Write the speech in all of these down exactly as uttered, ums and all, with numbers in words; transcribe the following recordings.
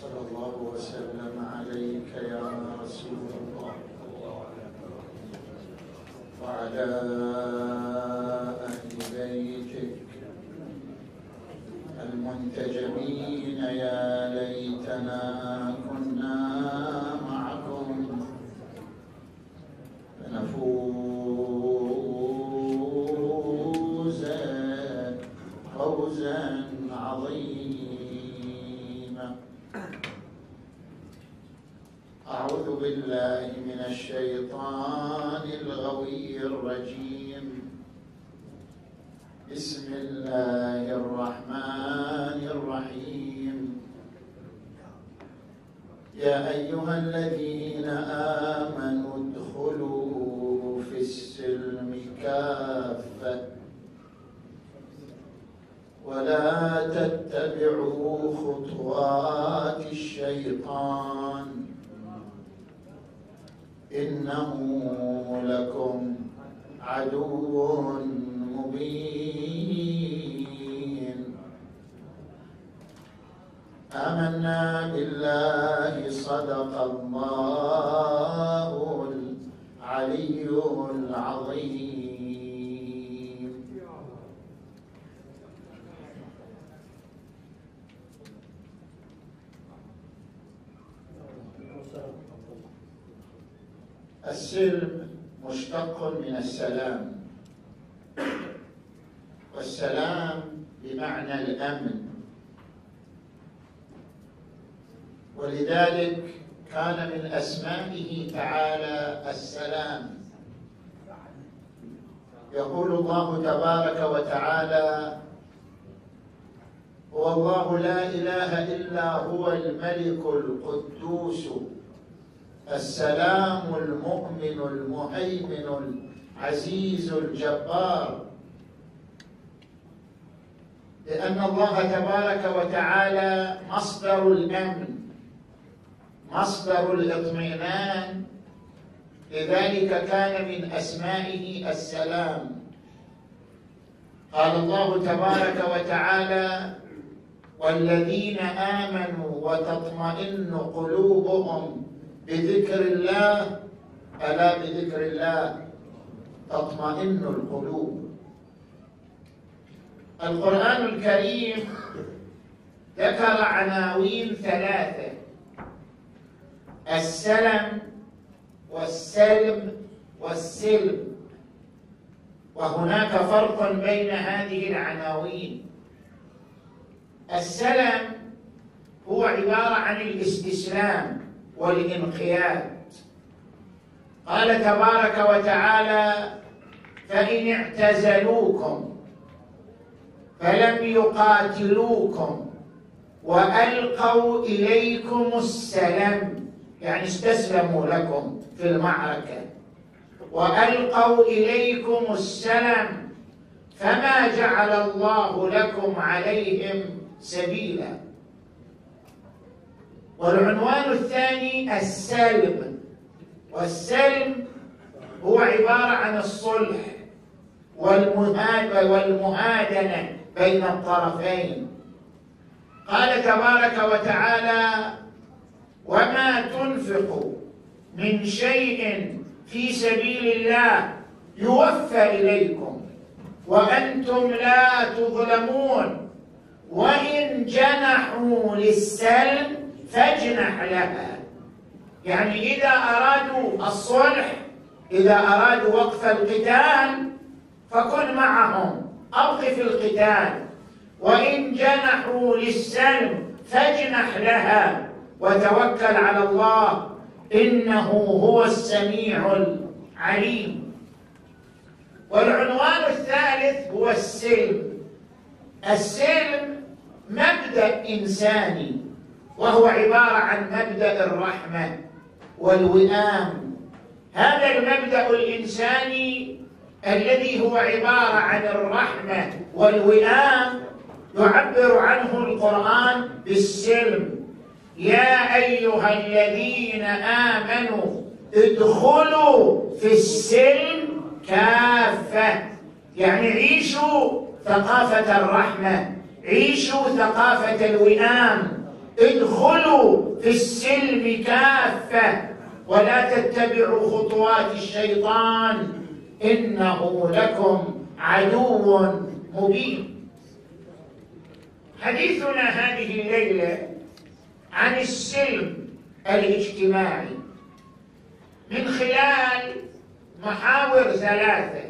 صلى الله وسلم عليك يا رسول الله وعلى أهل بيتك المنتجبين. يا ليتنا كنا معكم فنفوز فوزا عظيما. أعوذ بالله من الشيطان الغوي الرجيم. بسم الله الرحمن الرحيم. يا أيها الذين آمنوا ادخلوا في السلم كافة ولا تتبعوا خطوات الشيطان إنه لكم عدو مبين. آمنا بالله صدق الله العلي العظيم. السلم مشتق من السلام، والسلام بمعنى الأمن، ولذلك كان من أسمائه تعالى السلام. يقول الله تبارك وتعالى: هو الله لا إله إلا هو الملك القدوس السلام المؤمن المهيمن العزيز الجبار. لأن الله تبارك وتعالى مصدر الأمن، مصدر الاطمئنان، لذلك كان من أسمائه السلام. قال الله تبارك وتعالى: والذين آمنوا وتطمئن قلوبهم بذكر الله ألا بذكر الله تطمئن القلوب. القرآن الكريم ذكر عناوين ثلاثة: السلم والسلم والسلم، وهناك فرق بين هذه العناوين. السلم هو عبارة عن الاستسلام والانقياد. قال تبارك وتعالى: فإن اعتزلوكم فلم يقاتلوكم وألقوا إليكم السلم، يعني استسلموا لكم في المعركة، وألقوا إليكم السلم فما جعل الله لكم عليهم سبيلا. والعنوان الثاني السلم، والسلم هو عبارة عن الصلح والمهادنة بين الطرفين. قال تبارك وتعالى: وما تنفقوا من شيء في سبيل الله يوفى إليكم وأنتم لا تظلمون، وإن جنحوا للسلم فاجنح لها. يعني إذا أرادوا الصلح، إذا أرادوا وقف القتال فكن معهم، أوقف القتال. وإن جنحوا للسلم فاجنح لها وتوكل على الله إنه هو السميع العليم. والعنوان الثالث هو السلم. السلم مبدأ إنساني، وهو عبارة عن مبدأ الرحمة والوئام. هذا المبدأ الإنساني الذي هو عبارة عن الرحمة والوئام يعبر عنه القرآن بالسلم. يا أيها الذين آمنوا ادخلوا في السلم كافة، يعني عيشوا ثقافة الرحمة، عيشوا ثقافة الوئام، ادخلوا في السلم كافة ولا تتبعوا خطوات الشيطان إنه لكم عدو مبين. حديثنا هذه الليلة عن السلم الاجتماعي من خلال محاور ثلاثة: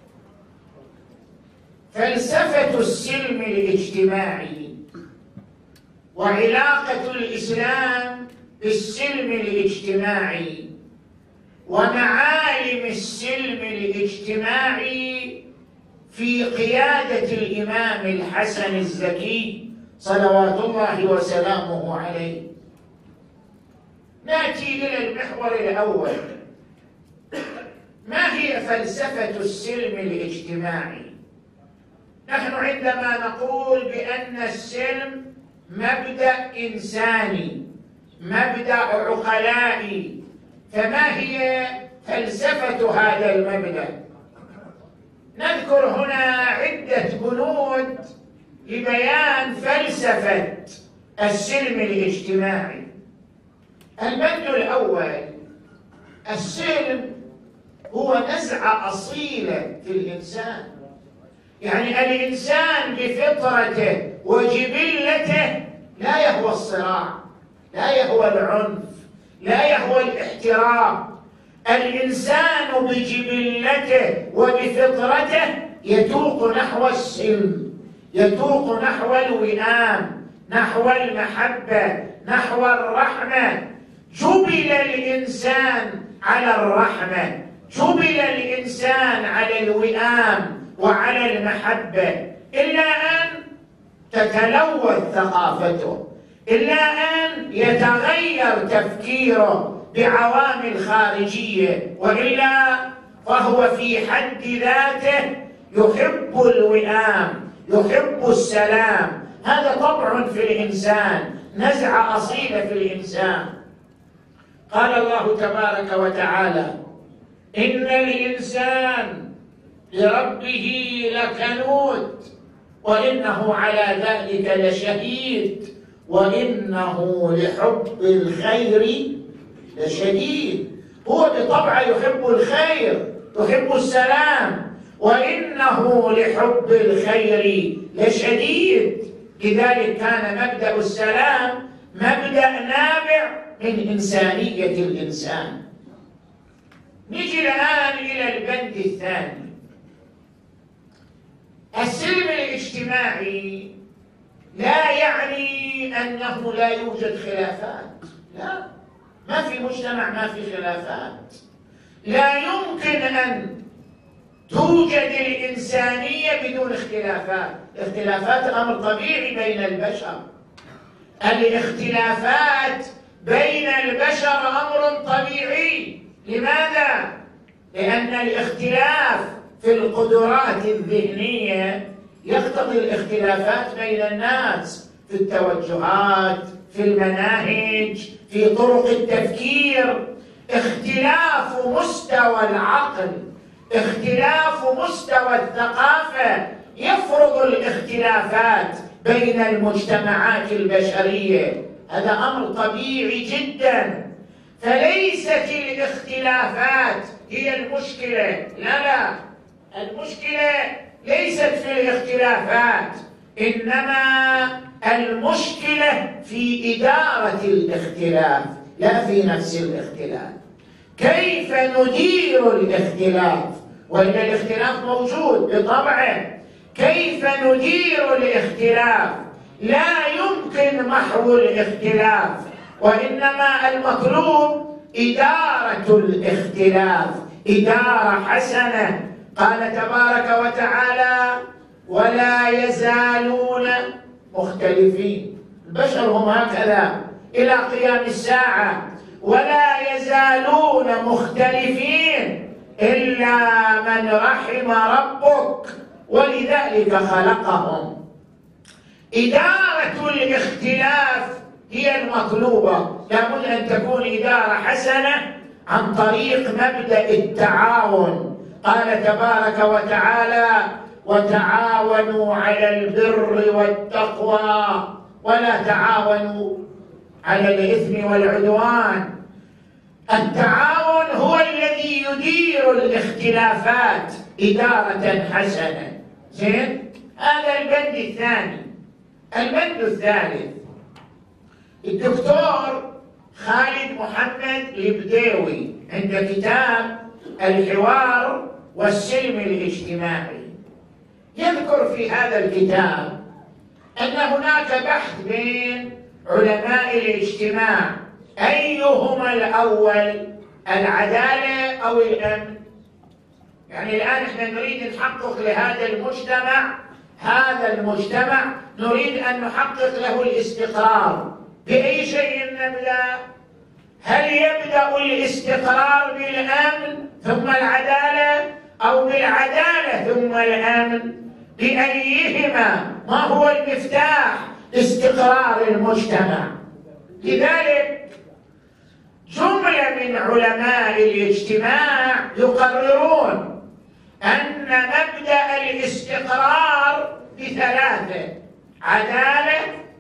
فلسفة السلم الاجتماعي، وعلاقة الإسلام بالسلم الاجتماعي، ومعالم السلم الاجتماعي في قيادة الإمام الحسن الزكي صلوات الله وسلامه عليه. نأتي إلى المحور الأول: ما هي فلسفة السلم الاجتماعي؟ نحن عندما نقول بأن السلم مبدأ إنساني، مبدأ عقلائي، فما هي فلسفة هذا المبدأ؟ نذكر هنا عدة بنود لبيان فلسفة السلم الاجتماعي. البند الأول: السلم هو نزعة أصيلة في الإنسان، يعني الإنسان بفطرته وجبلته لا يهوى الصراع، لا يهوى العنف، لا يهوى الاحترام. الإنسان بجبلته وبفطرته يتوق نحو السلم، يتوق نحو الوئام، نحو المحبة، نحو الرحمة. جبل الإنسان على الرحمة، جبل الإنسان على الوئام وعلى المحبة، إلا أن تتلوث ثقافته، إلا أن يتغير تفكيره بعوامل خارجية، وإلا فهو في حد ذاته يحب الوئام، يحب السلام. هذا طبع في الإنسان، نزعة أصيلة في الإنسان. قال الله تبارك وتعالى: إن الإنسان لربه لكنود وإنه على ذلك لشهيد وإنه لحب الخير لشديد. هو بطبعه يحب الخير، يحب السلام، وإنه لحب الخير لشديد. لذلك كان مبدأ السلام مبدأ نابع من إنسانية الإنسان. نجي الآن إلى البند الثاني: السلم الاجتماعي لا يعني أنه لا يوجد خلافات، لا، ما في مجتمع ما في خلافات. لا يمكن أن توجد الإنسانية بدون اختلافات. الاختلافات أمر طبيعي بين البشر، الاختلافات بين البشر أمر طبيعي. لماذا؟ لأن الاختلاف في القدرات الذهنية يقتضي الاختلافات بين الناس في التوجهات، في المناهج، في طرق التفكير. اختلاف مستوى العقل، اختلاف مستوى الثقافة يفرض الاختلافات بين المجتمعات البشرية. هذا أمر طبيعي جدا. فليست الاختلافات هي المشكلة، لا لا، المشكلة ليست في الاختلافات، إنما المشكلة في إدارة الاختلاف لا في نفس الاختلاف. كيف ندير الاختلاف؟ وإن الاختلاف موجود بطبعه، كيف ندير الاختلاف؟ لا يمكن محو الاختلاف، وإنما المطلوب إدارة الاختلاف إدارة حسنة. قال تبارك وتعالى: ولا يزالون مختلفين. البشر هم هكذا إلى قيام الساعة، ولا يزالون مختلفين إلا من رحم ربك ولذلك خلقهم. إدارة الاختلاف هي المطلوبة، لابد أن تكون إدارة حسنة عن طريق مبدأ التعاون. قال تبارك وتعالى: وتعاونوا على البر والتقوى ولا تعاونوا على الإثم والعدوان. التعاون هو الذي يدير الاختلافات إدارة حسنة. زين، هذا البند الثاني. البند الثالث، الدكتور خالد محمد البديوي عند كتاب الحوار والسلم الاجتماعي يذكر في هذا الكتاب أن هناك بحث بين علماء الاجتماع أيهما الأول، العدالة أو الأمن. يعني الآن احنا نريد نحقق لهذا المجتمع، هذا المجتمع نريد أن نحقق له الاستقرار. بأي شيء نبدأ؟ هل يبدأ الاستقرار بالأمن ثم العدالة، أو بالعدالة ثم الأمن؟ بأيهما؟ ما هو المفتاح لاستقرار المجتمع؟ لذلك جملة من علماء الاجتماع يقررون أن مبدأ الاستقرار بثلاثة: عدالة،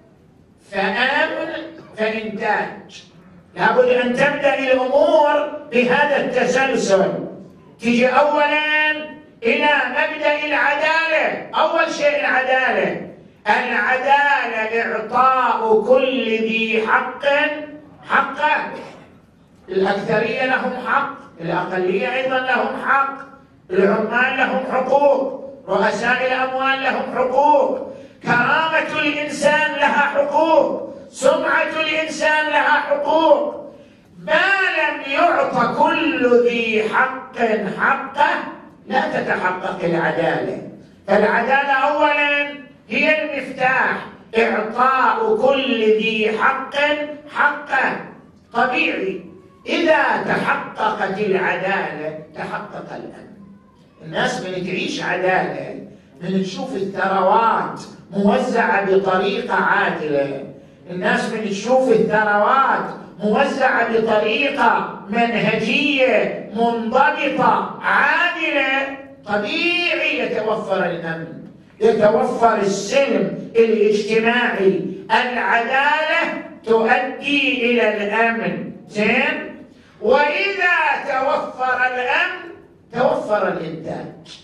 فأمن، فإنتاج. لابد أن تبدأ الأمور بهذا التسلسل. تيجي أولاً إلى مبدأ العدالة. أول شيء العدالة. العدالة إعطاء كل ذي حق حقه. الأكثرية لهم حق، الأقلية أيضاً لهم حق، العمال لهم حقوق، رؤساء الأموال لهم حقوق، كرامة الإنسان لها حقوق، سمعة الإنسان لها حقوق. ما لم يعط كل ذي حق حقه لا تتحقق العدالة. فالعدالة أولاً هي المفتاح، إعطاء كل ذي حق حقه. طبيعي إذا تحققت العدالة تحقق الأمن. الناس من تعيش عدالة، من تشوف الثروات موزعة بطريقة عادلة، الناس من تشوف الثروات موزعة بطريقة منهجية منضبطة عادلة، طبيعي يتوفر الأمن، يتوفر السلم الاجتماعي. العدالة تؤدي إلى الأمن. زين، وإذا توفر الأمن توفر الإنتاج.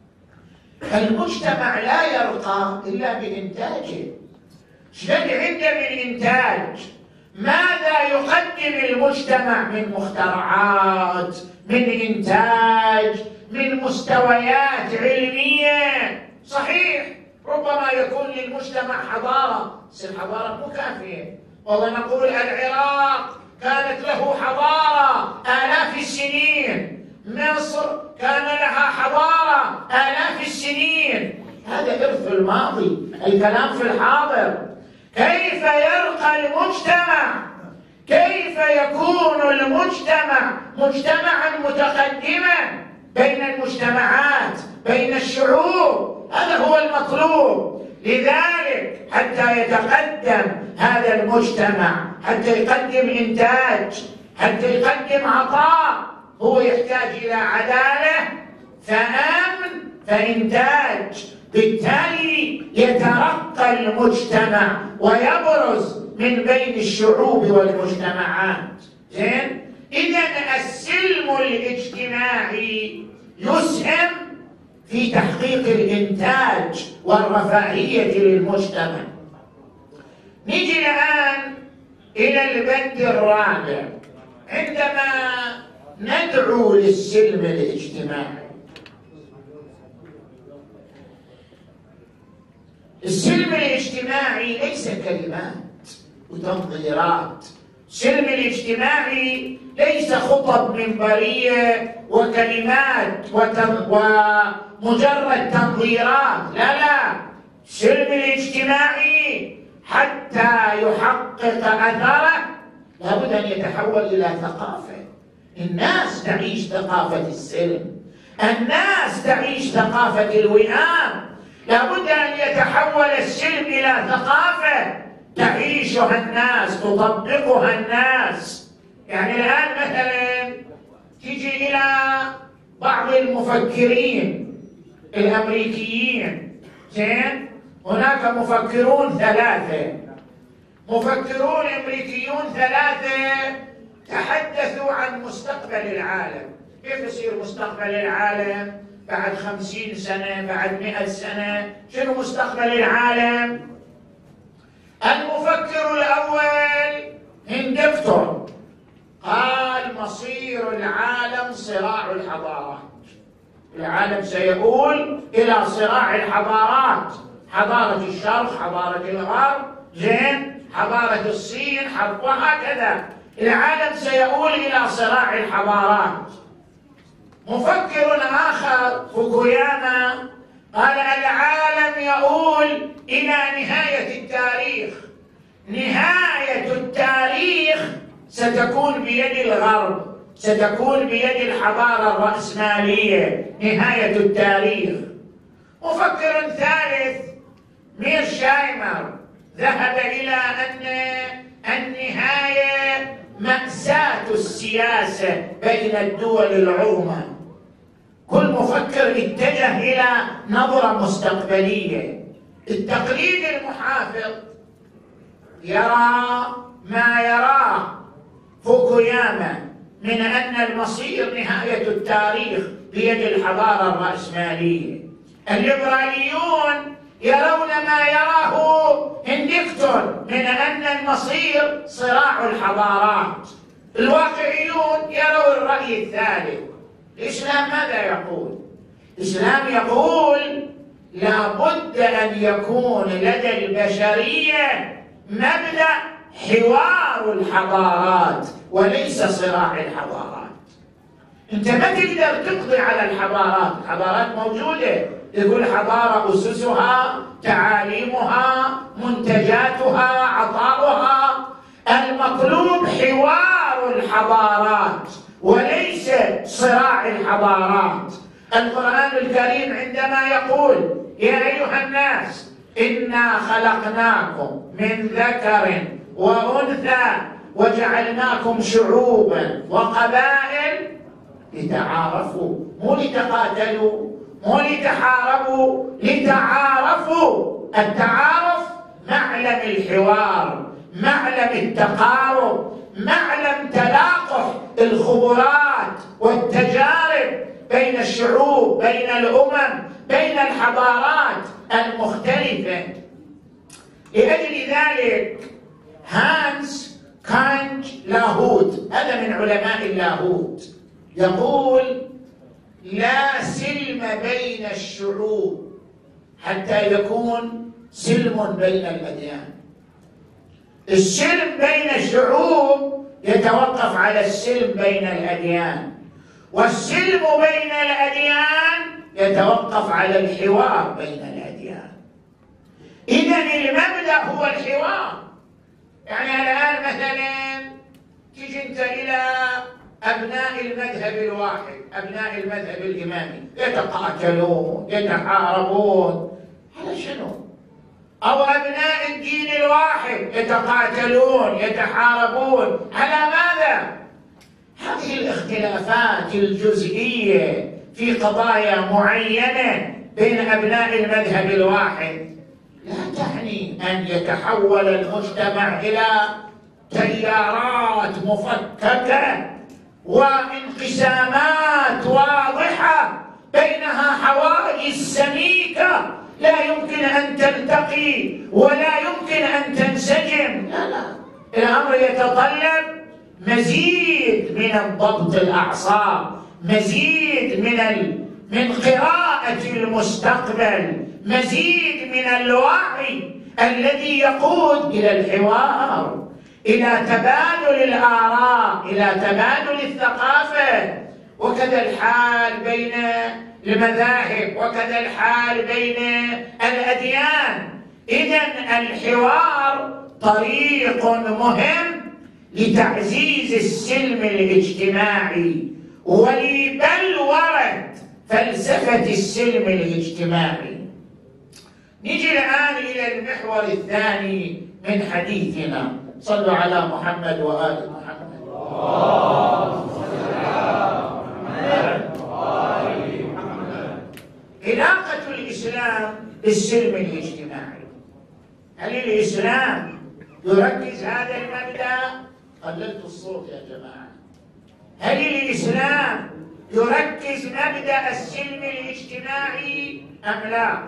المجتمع لا يرقى إلا بإنتاجه. شنو عنده من إنتاج؟ ماذا يقدم المجتمع من مخترعات، من إنتاج، من مستويات علمية؟ صحيح ربما يكون للمجتمع حضارة، بس الحضارة مو كافية. والله نقول العراق كانت له حضارة آلاف السنين، مصر كان لها حضارة آلاف السنين. هذا إرث الماضي، الكلام في الحاضر. كيف يرقى المجتمع؟ كيف يكون المجتمع مجتمعا متقدما بين المجتمعات، بين الشعوب؟ هذا هو المطلوب. لذلك حتى يتقدم هذا المجتمع، حتى يقدم إنتاج، حتى يقدم عطاء، هو يحتاج إلى عدالة، فأمن، فإنتاج. بالتالي يترقى المجتمع ويبرز من بين الشعوب والمجتمعات. زين، إذن السلم الاجتماعي يسهم في تحقيق الإنتاج والرفاهية للمجتمع. نيجي الآن إلى البند الرابع. عندما ندعو للسلم الاجتماعي، السلم الاجتماعي ليس كلمات وتنظيرات. السلم الاجتماعي ليس خطب منبرية وكلمات ومجرد تنظيرات. لا لا، السلم الاجتماعي حتى يحقق أثره لابد أن يتحول إلى ثقافة. الناس تعيش ثقافة السلم، الناس تعيش ثقافة الوئام. لابد أن يتحول السلم إلى ثقافة تعيشها الناس، تطبقها الناس. يعني الآن مثلا تيجي إلى بعض المفكرين الأمريكيين، زين، هناك مفكرون ثلاثة: مفكرون أمريكيون ثلاثة تحدثوا عن مستقبل العالم. كيف يصير مستقبل العالم بعد خمسين سنة، بعد مئة سنة؟ شنو مستقبل العالم؟ المفكر الأول هندكتون قال مصير العالم صراع الحضارات. العالم سيؤول إلى صراع الحضارات، حضارة الشرق، حضارة الغرب، زين، حضارة الصين، وهكذا. العالم سيؤول إلى صراع الحضارات. مفكر آخر فوكوياما قال العالم يؤول إلى نهاية التاريخ. نهاية التاريخ ستكون بيد الغرب، ستكون بيد الحضارة الرأسمالية، نهاية التاريخ. مفكر ثالث ميرشايمر ذهب إلى أن النهاية مأساة السياسة بين الدول العظمى. كل مفكر اتجه إلى نظرة مستقبلية. التقليد المحافظ يرى ما يراه فوكوياما من أن المصير نهاية التاريخ بيد الحضارة الرأسمالية. الليبراليون يرون ما يراه هندكتون من أن المصير صراع الحضارات. الواقعيون يروا الرأي الثالث. الإسلام ماذا يقول؟ الإسلام يقول لا بد أن يكون لدى البشرية مبدأ حوار الحضارات وليس صراع الحضارات. أنت ما تقدر تقضي على الحضارات، الحضارات موجودة. يقول حضارة أسسها، تعاليمها، منتجاتها، عطاؤها. المطلوب حوار الحضارات وليس صراع الحضارات. القرآن الكريم عندما يقول يا أيها الناس إنا خلقناكم من ذكر وأنثى وجعلناكم شعوبا وقبائل لتعارفوا، مو لتقاتلوا، مو لتحاربوا، لتعارفوا. التعارف معلم الحوار، معلم التقارب، معلم تلاقح الخبرات والتجارب بين الشعوب، بين الأمم، بين الحضارات المختلفة. لأجل ذلك هانس كانج لاهوت، هذا من علماء اللاهوت، يقول لا سلم بين الشعوب حتى يكون سلم بين الأديان. السلم بين الشعوب يتوقف على السلم بين الأديان، والسلم بين الأديان يتوقف على الحوار بين الأديان. إذن المبدأ هو الحوار. يعني الآن مثلا تيجي أنت إلى أبناء المذهب الواحد، أبناء المذهب الإمامي، يتقاتلون، يتحاربون، على شنو؟ أو أبناء الدين الواحد يتقاتلون، يتحاربون، على ماذا؟ هذه الاختلافات الجزئية في قضايا معينة بين أبناء المذهب الواحد لا تعني أن يتحول المجتمع إلى تيارات مفككة وانقسامات واضحة بينها حواجز سميكة لا يمكن أن تلتقي ولا يمكن أن تنسجم. لا لا، الأمر يتطلب مزيد من الضبط الأعصاب، مزيد من ال... من قراءة المستقبل، مزيد من الوعي الذي يقود إلى الحوار، إلى تبادل الآراء، إلى تبادل الثقافة. وكذا الحال بين المذاهب، وكذا الحال بين الأديان. إذن الحوار طريق مهم لتعزيز السلم الاجتماعي ولبلورة فلسفة السلم الاجتماعي. نجي الآن إلى المحور الثاني من حديثنا. صلوا على محمد وآل محمد. اللهم صل على محمد وآل محمد. علاقة الإسلام بالسلم الاجتماعي. هل الإسلام يركز هذا المبدأ؟ قللت الصوت يا جماعة. هل الإسلام يركز مبدأ السلم الاجتماعي أم لا؟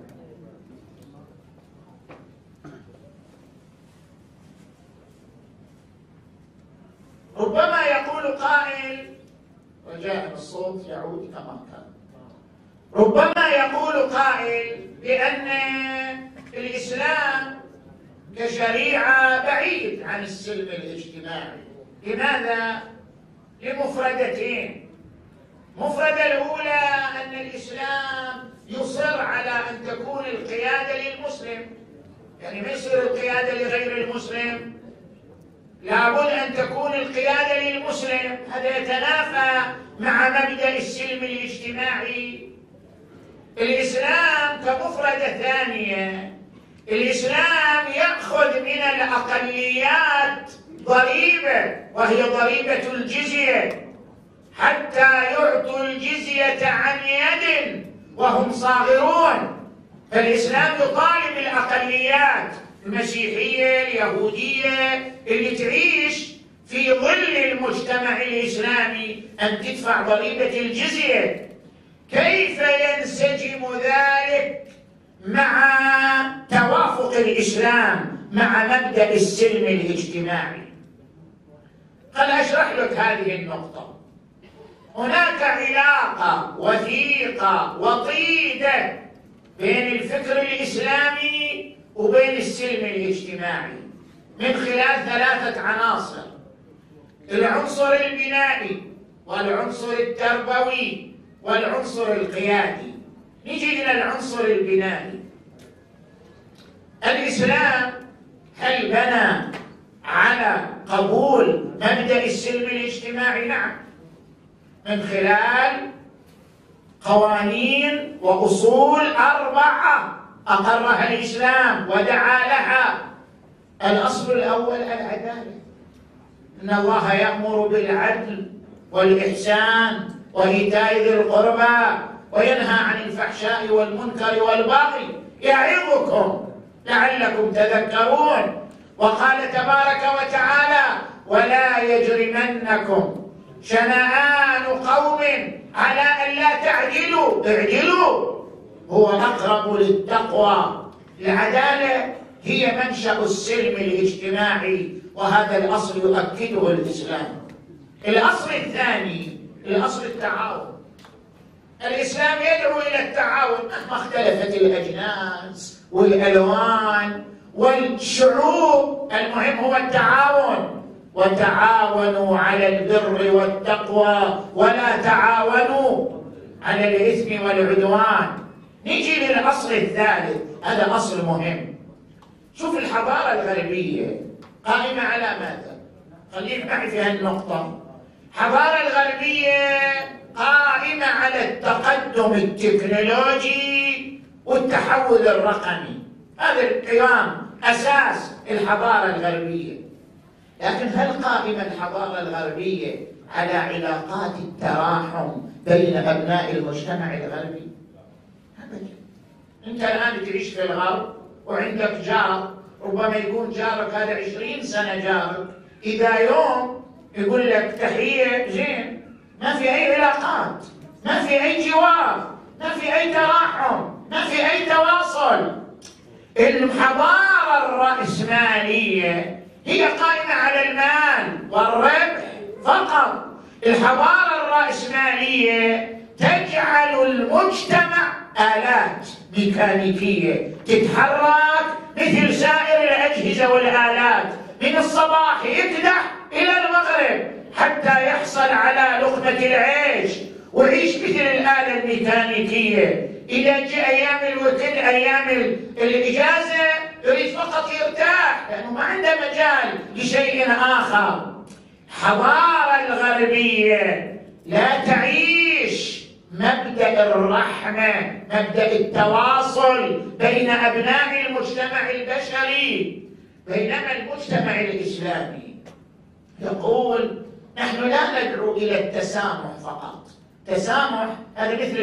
ربما يقول قائل، رجاء الصوت يعود كما كان، ربما يقول قائل بأن الإسلام كشريعة بعيد عن السلم الاجتماعي. لماذا؟ لمفردتين. المفردة الأولى أن الإسلام يصر على أن تكون القيادة للمسلم، يعني ما يصير القيادة لغير المسلم، لابد أن تكون القيادة للمسلم. هذا يتنافى مع مبدأ السلم الاجتماعي. الإسلام كمفردة ثانية، الإسلام يأخذ من الأقليات ضريبة، وهي ضريبة الجزية، حتى يعطوا الجزية عن يد وهم صاغرون. فالإسلام يطالب الأقليات المسيحية اليهودية اللي تعيش في ظل المجتمع الإسلامي أن تدفع ضريبة الجزية. كيف ينسجم ذلك مع توافق الإسلام مع مبدأ السلم الاجتماعي؟ خل أشرح لك هذه النقطة. هناك علاقة وثيقة وطيدة بين الفكر الإسلامي وبين السلم الاجتماعي من خلال ثلاثة عناصر: العنصر البنائي والعنصر التربوي والعنصر القيادي. نجي إلى العنصر البنائي. الإسلام هل بنى على قبول مبدأ السلم الاجتماعي؟ نعم، من خلال قوانين وأصول أربعة أقرها الإسلام ودعا لها. الأصل الأول العدالة، إن الله يأمر بالعدل والإحسان وإيتاء ذي القربى وينهى عن الفحشاء والمنكر والبغي يعظكم لعلكم تذكرون. وقال تبارك وتعالى: ولا يجرمنكم شنآن قوم على أن لا تعدلوا، اعدلوا هو أقرب للتقوى. العدالة هي منشأ السلم الاجتماعي، وهذا الأصل يؤكده الإسلام. الأصل الثاني الأصل التعاون. الإسلام يدعو إلى التعاون مهما اختلفت الأجناس والألوان والشعوب، المهم هو التعاون. وتعاونوا على البر والتقوى ولا تعاونوا على الإثم والعدوان. نيجي للأصل الثالث، هذا أصل مهم. شوف الحضارة الغربية قائمة على ماذا؟ خليك معي في هالنقطة. الحضارة الغربية قائمة على التقدم التكنولوجي والتحول الرقمي. هذا القيام أساس الحضارة الغربية. لكن هل قائمة الحضارة الغربية على علاقات التراحم بين أبناء المجتمع الغربي؟ أبدا. أنت الآن تعيش في الغرب وعندك جار، ربما يكون جارك هذا عشرين سنة جارك، إذا يوم يقول لك تحية زين، ما في أي علاقات، ما في أي جوار، ما في أي تراحم، ما في أي تواصل. الحضارة الرأسمالية هي قائمة على المال والربح فقط. الحضارة الرأسمالية تجعل المجتمع آلات ميكانيكية تتحرك مثل سائر الأجهزة والآلات، من الصباح يكدح إلى المغرب حتى يحصل على لقمة العيش ويعيش مثل الآلة الميكانيكية. إذا جاء أيام الوكل أيام الإجازة يريد فقط يرتاح لأنه ما عنده مجال لشيء آخر. الحضارة الغربية لا تعيش مبدأ الرحمة، مبدأ التواصل بين أبناء المجتمع البشري. بينما المجتمع الإسلامي يقول نحن لا ندعو إلى التسامح فقط. تسامح هذا مثل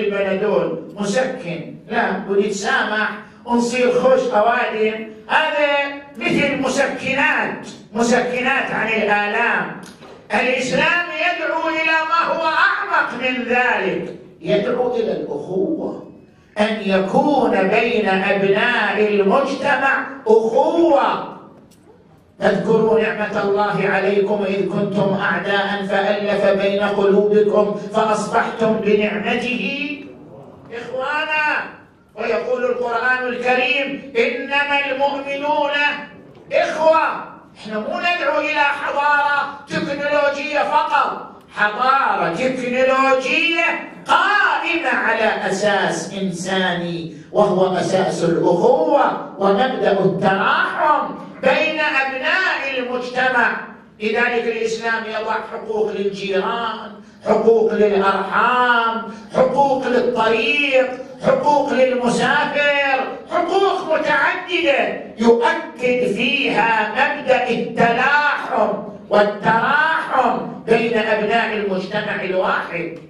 البنادول مسكن، لا ونتسامح ونصير خوش أوادم، هذا مثل مسكنات مسكنات عن الآلام. الإسلام يدعو إلى ما هو أعمق من ذلك، يدعو إلى الأخوة، أن يكون بين أبناء المجتمع أخوة. اذكروا نعمة الله عليكم إذ كنتم أعداء فألف بين قلوبكم فأصبحتم بنعمته إخوانا. ويقول القرآن الكريم إنما المؤمنون إخوة. احنا مو ندعو إلى حضارة تكنولوجية فقط، حضارة تكنولوجية قائمة على أساس إنساني، وهو أساس الأخوة ومبدأ التراحم بين أبناء المجتمع. لذلك الإسلام يضع حقوق للجيران، حقوق للأرحام، حقوق للطريق، حقوق للمسافر، حقوق متعددة يؤكد فيها مبدأ التلاحم والتراحم بين أبناء المجتمع الواحد.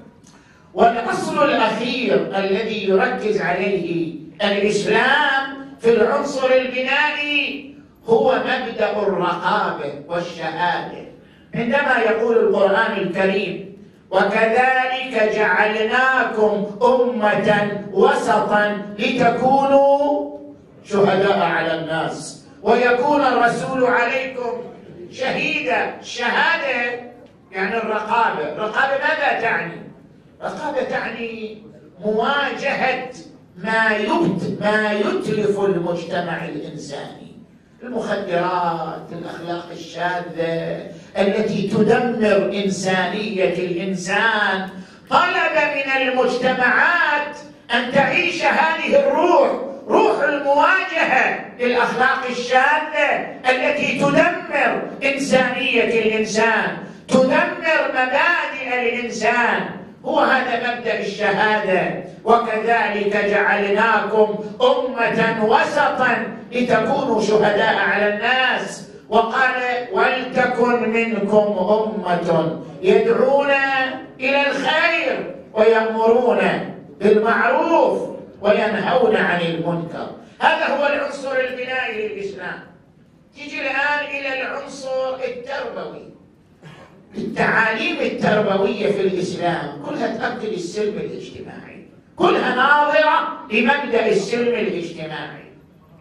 والأصل الأخير الذي يركز عليه الإسلام في العنصر البنائي هو مبدأ الرقابة والشهادة. عندما يقول القرآن الكريم وكذلك جعلناكم أمة وسطا لتكونوا شهداء على الناس ويكون الرسول عليكم شهيدا. الشهادة يعني الرقابة. الرقابة ماذا تعني؟ الرقابة تعني مواجهة ما يبت ما يتلف المجتمع الإنساني، المخدرات، الأخلاق الشاذة التي تدمر إنسانية الإنسان. طلب من المجتمعات أن تعيش هذه الروح، روح المواجهة للأخلاق الشاذة التي تدمر إنسانية الإنسان، تدمر مبادئ الإنسان. هو هذا مبدأ الشهادة. وكذلك جعلناكم أمة وسطا لتكونوا شهداء على الناس. وقال ولتكن منكم أمة يدعون إلى الخير ويأمرون بالمعروف وينهون عن المنكر. هذا هو العنصر البنائي للإسلام. تيجي الآن إلى العنصر التربوي. التعاليم التربوية في الإسلام كلها تؤكد السلم الاجتماعي، كلها ناظرة لمبدأ السلم الاجتماعي.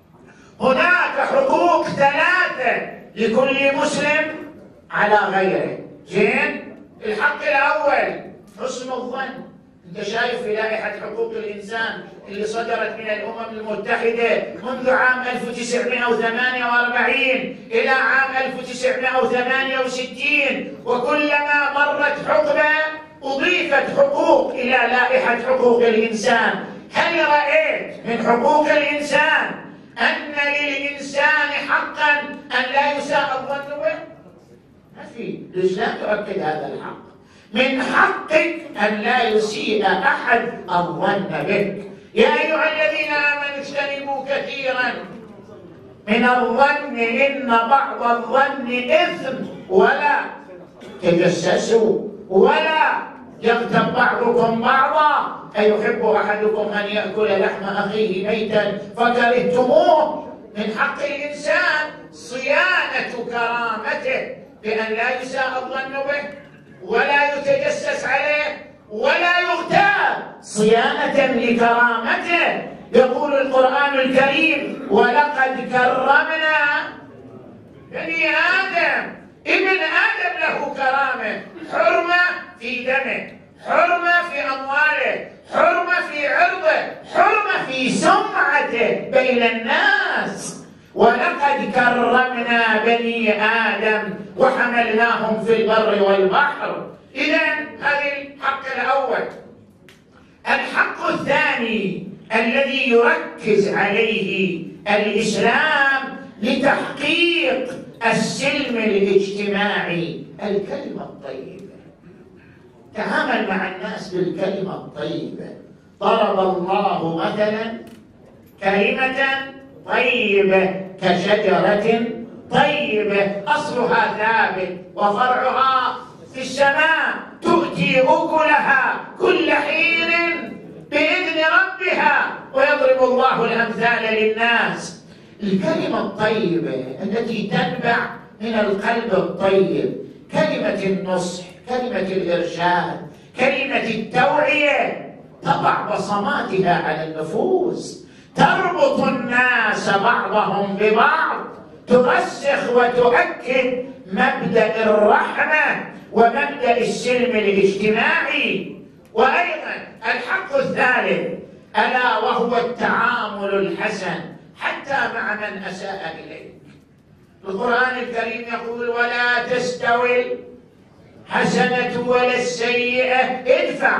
هناك حقوق ثلاثة لكل مسلم على غيره. زين؟ الحق الأول حسن الظن. أنت شايف في لائحة حقوق الإنسان اللي صدرت من الأمم المتحدة منذ عام ألف وتسعمائة وثمانية وأربعين إلى عام ألف وتسعمائة وثمانية وستين، وكلما مرت حقبة أضيفت حقوق إلى لائحة حقوق الإنسان. هل رأيت من حقوق الإنسان أن للإنسان حقا أن لا يساء الظن به؟ ما في. الإسلام يؤكد هذا الحق. من حقك أن لا يسيء أحد الظن بك. يا أيها الذين آمنوا اجتنبوا كثيرا من الظن إن بعض الظن إثم ولا تجسسوا ولا يغتب بعضكم بعضا أيحب أحدكم أن يأكل لحم أخيه ميتا فكرهتموه. من حق الإنسان صيانة كرامته بأن لا يساء الظن به ولا يتجسس عليه ولا يغتاب، صيانة لكرامته. يقول القرآن الكريم ولقد كرمنا بني آدم. ابن آدم له كرامة، حرمة في دمه، حرمة في أمواله، حرمة في عرضه، حرمة في سمعته بين الناس. ولقد كرمنا بني آدم وحملناهم في البر والبحر. إذن هذا الحق الأول. الحق الثاني الذي يركز عليه الإسلام لتحقيق السلم الاجتماعي الكلمة الطيبة. تعامل مع الناس بالكلمة الطيبة. ضرب الله مثلا كلمة طيبة كشجرة طيبة أصلها ثابت وفرعها في السماء تؤتي أكلها كل حين بإذن ربها ويضرب الله الأمثال للناس. الكلمة الطيبة التي تنبع من القلب الطيب، كلمة النصح، كلمة الإرشاد، كلمة التوعية، تضع بصماتها على النفوس، تربط الناس بعضهم ببعض، ترسخ وتؤكد مبدأ الرحمة ومبدأ السلم الاجتماعي. وأيضا الحق الثالث ألا وهو التعامل الحسن حتى مع من أساء إليك. القرآن الكريم يقول ولا تستوي الحسنة ولا السيئة، ادفع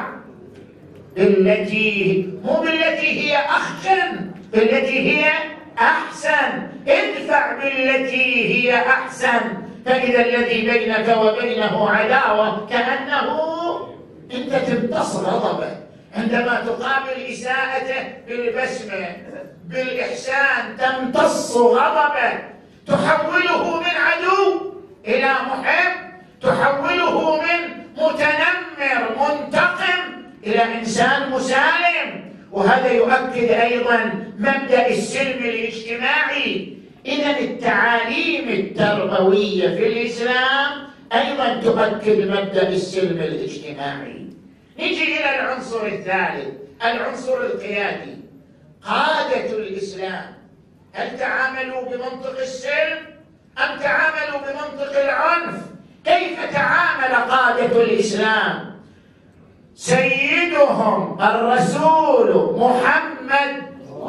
بالتي مو بالتي هي أحسن، بالتي هي أحسن، ادفع بالتي هي أحسن، فإذا الذي بينك وبينه عداوة كأنه أنت تمتص غضبه. عندما تقابل إساءته بالبسمة بالإحسان تمتص غضبه، تحوله من عدو إلى محب، تحوله من متنمر منتقم إلى إنسان مسالم. وهذا يؤكد أيضا مبدأ السلم الاجتماعي. إذن التعاليم التربوية في الإسلام أيضا تؤكد مبدأ السلم الاجتماعي. نجي إلى العنصر الثالث، العنصر القيادي. قادة الإسلام هل تعاملوا بمنطق السلم أم تعاملوا بمنطق العنف؟ كيف تعامل قادة الإسلام؟ سيدهم الرسول محمد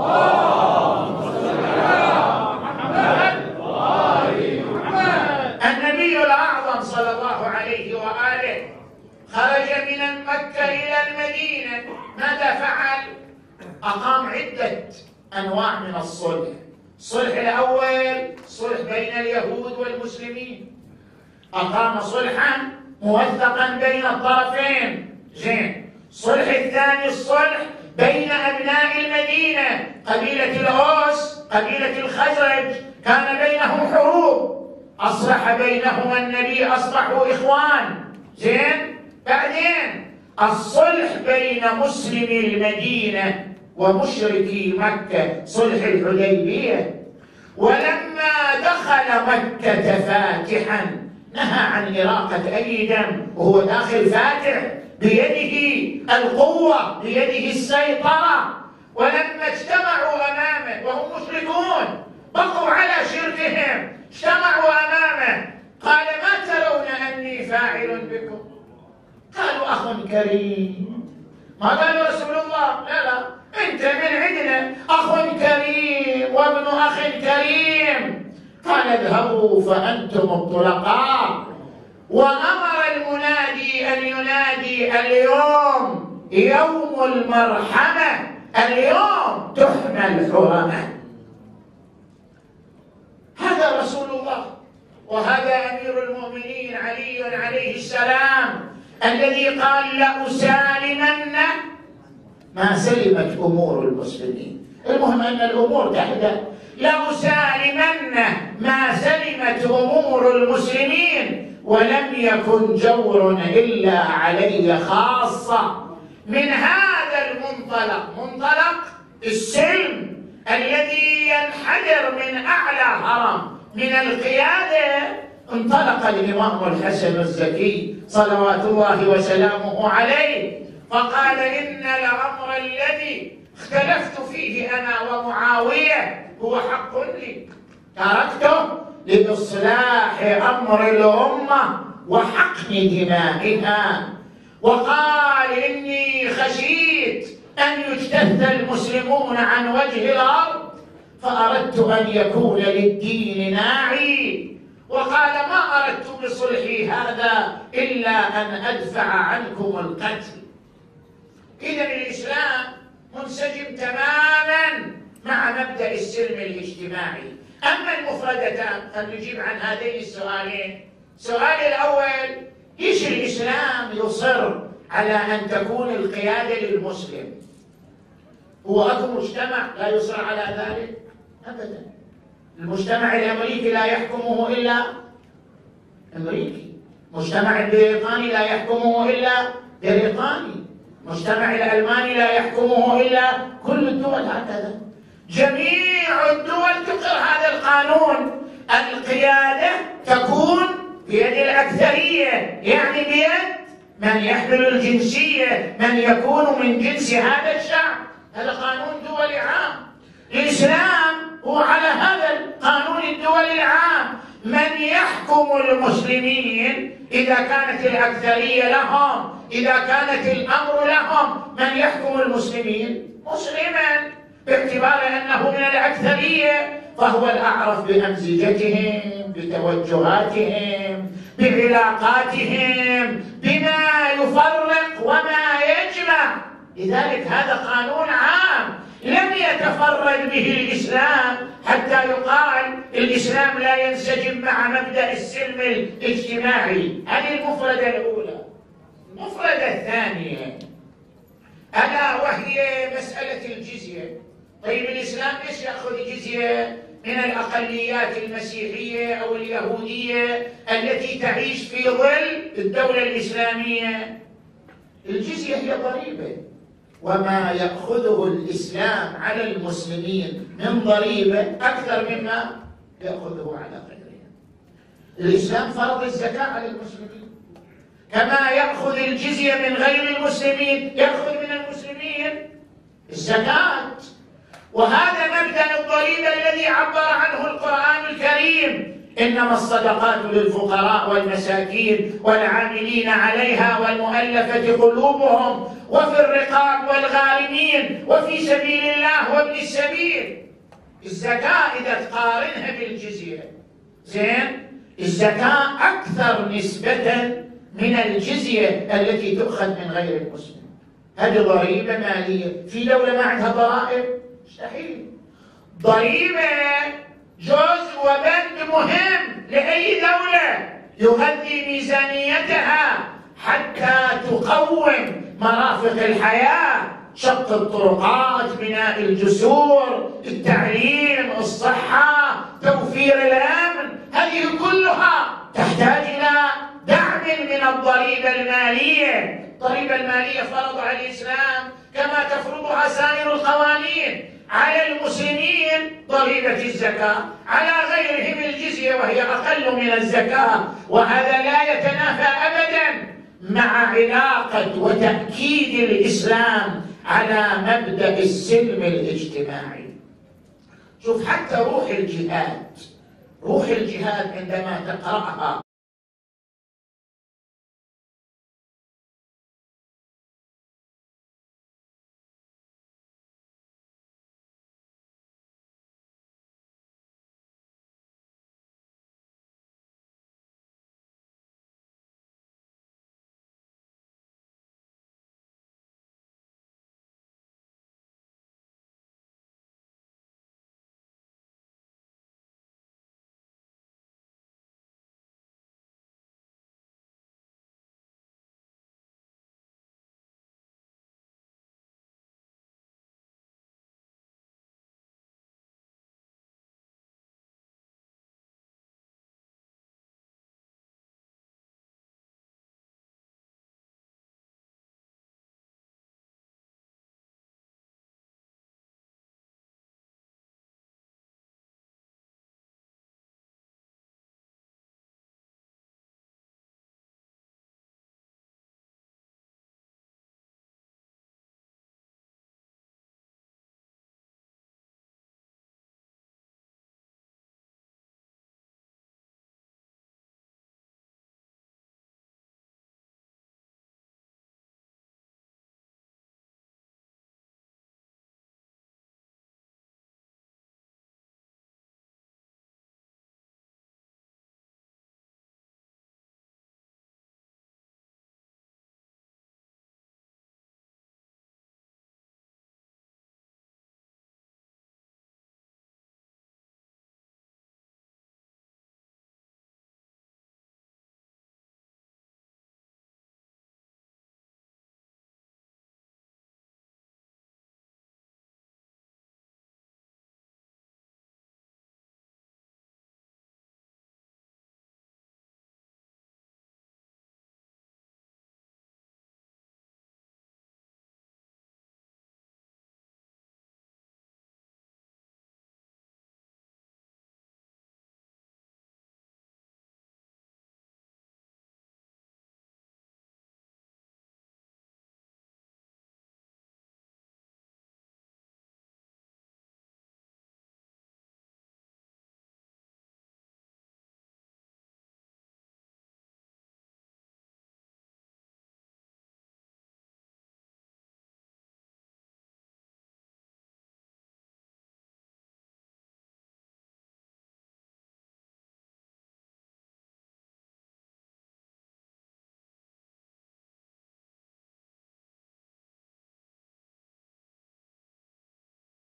النبي الأعظم صلى الله عليه وآله خرج من مكة إلى المدينة، ماذا فعل؟ أقام عدة أنواع من الصلح. الصلح الأول صلح بين اليهود والمسلمين، أقام صلحا موثقا بين الطرفين. زين. الصلح الثاني الصلح بين أبناء المدينة، قبيلة الأوس قبيلة الخزرج كان بينهم حروب، أصلح بينهما النبي، أصبحوا إخوان. زين. بعدين الصلح بين مسلمي المدينة ومشركي مكة، صلح الحديبية. ولما دخل مكة فاتحا نهى عن إراقة أي دم، وهو داخل فاتح بيده القوة بيده السيطرة. ولما اجتمعوا أمامه وهم مشركون بقوا على شركهم، اجتمعوا أمامه قال ما ترون أني فاعل بكم؟ قالوا أخ كريم. ما قالوا رسول الله لا لا أنت من عندنا أخ كريم وابن أخ كريم. قال اذهبوا فأنتم الطلقاء. وأمر المنادي أن ينادي اليوم يوم المرحمة، اليوم تحمى الحرمة. هذا رسول الله، وهذا أمير المؤمنين علي عليه السلام الذي قال لأسالمن ما سلمت أمور المسلمين. المهم أن الأمور تحدث. لأسالمن ما سلمت أمور المسلمين ولم يكن جور إلا علي خاصة. من هذا المنطلق، منطلق السلم الذي ينحدر من أعلى هرم من القيادة، انطلق الإمام الحسن الزكي صلوات الله وسلامه عليه فقال إن الأمر الذي اختلفت فيه أنا ومعاوية هو حق لي، تركته لإصلاح أمر الأمة وحقن دمائها. وقال إني خشيت أن يجتث المسلمون عن وجه الأرض فأردت أن يكون للدين ناعي. وقال ما أردت بصلحي هذا إلا أن أدفع عنكم القتل. إذن الإسلام منسجم تماما مع مبدأ السلم الاجتماعي. أما المفردتان فنجيب عن هذين السؤالين. السؤال الأول، ليش الإسلام يصر على أن تكون القيادة للمسلم؟ هو أكو مجتمع لا يصر على ذلك؟ أبدا. المجتمع الأمريكي لا يحكمه إلا أمريكي، المجتمع البريطاني لا يحكمه إلا بريطاني، المجتمع الألماني لا يحكمه إلا كل الدول هكذا. جميع جميع الدول تقر هذا القانون. القيادة تكون بيد الأكثرية، يعني بيد من يحمل الجنسية، من يكون من جنس هذا الشعب. هذا قانون دولي عام. الإسلام هو على هذا القانون الدولي العام. من يحكم المسلمين إذا كانت الأكثرية لهم، إذا كانت الأمر لهم، من يحكم المسلمين؟ مسلما، باعتبار أنه من الأكثرية فهو الأعرف بأمزجتهم، بتوجهاتهم، بعلاقاتهم، بما يفرق وما يجمع. لذلك هذا قانون عام لم يتفرد به الإسلام حتى يقال الإسلام لا ينسجم مع مبدأ السلم الاجتماعي. هذه المفردة الأولى. المفردة الثانية ألا وهي مسألة الجزية. طيب الإسلام ليش يأخذ جزية من الأقليات المسيحية أو اليهودية التي تعيش في ظل الدولة الإسلامية؟ الجزية هي ضريبة، وما يأخذه الإسلام على المسلمين من ضريبة أكثر مما يأخذه على غيرهم. الإسلام فرض الزكاة على المسلمين، كما يأخذ الجزية من غير المسلمين يأخذ من المسلمين الزكاة. وهذا مبدأ الضريبة الذي عبر عنه القرآن الكريم: إنما الصدقات للفقراء والمساكين والعاملين عليها والمؤلفة قلوبهم وفي الرقاب والغارمين وفي سبيل الله وابن السبيل. الزكاة إذا تقارنها بالجزية، زين، الزكاة أكثر نسبة من الجزية التي تؤخذ من غير المسلم. هذه ضريبة مالية. في دولة ما عندها ضرائب؟ مستحيل. ضريبة جزء وبند مهم لأي دولة يغذي ميزانيتها حتى تقوم مرافق الحياة، شق الطرقات، بناء الجسور، التعليم، الصحة، توفير الأمن. هذه كلها تحتاج إلى دعم من الضريبة المالية. الضريبة المالية فرضها الإسلام كما تفرضها سائر القوانين على المسلمين. ضريبة الزكاة، على غيرهم الجزية وهي أقل من الزكاة. وهذا لا يتنافى أبدا مع علاقة وتأكيد الإسلام على مبدأ السلم الاجتماعي. شوف حتى روح الجهاد، روح الجهاد عندما تقرأها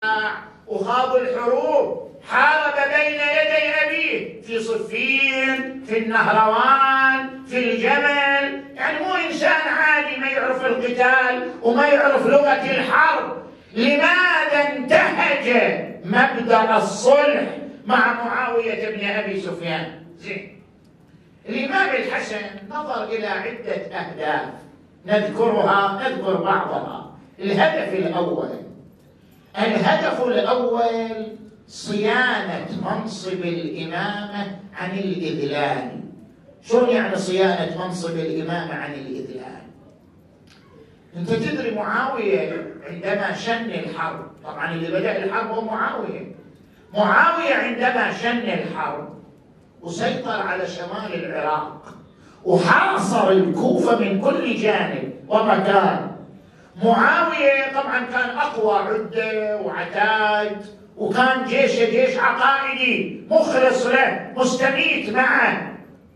وخاضوا الحروب، حارب بين يدي أبيه في صفين، في النهروان، في الجمل، يعني مو إنسان عادي ما يعرف القتال وما يعرف لغة الحرب. لماذا انتهج مبدأ الصلح مع معاوية بن أبي سفيان؟ زين، الإمام الحسن نظر إلى عدة أهداف نذكرها، نذكر بعضها. الهدف الأول الهدف الأول صيانة منصب الإمامة عن الإذلال. شو يعني صيانة منصب الإمامة عن الإذلال؟ أنت تدري معاوية عندما شن الحرب، طبعا اللي بدأ الحرب هو معاوية. معاوية عندما شن الحرب وسيطر على شمال العراق وحاصر الكوفة من كل جانب ومكان. معاوية طبعا كان أقوى عدة وعتاد، وكان جيشه جيش عقائدي مخلص له مستميت معه.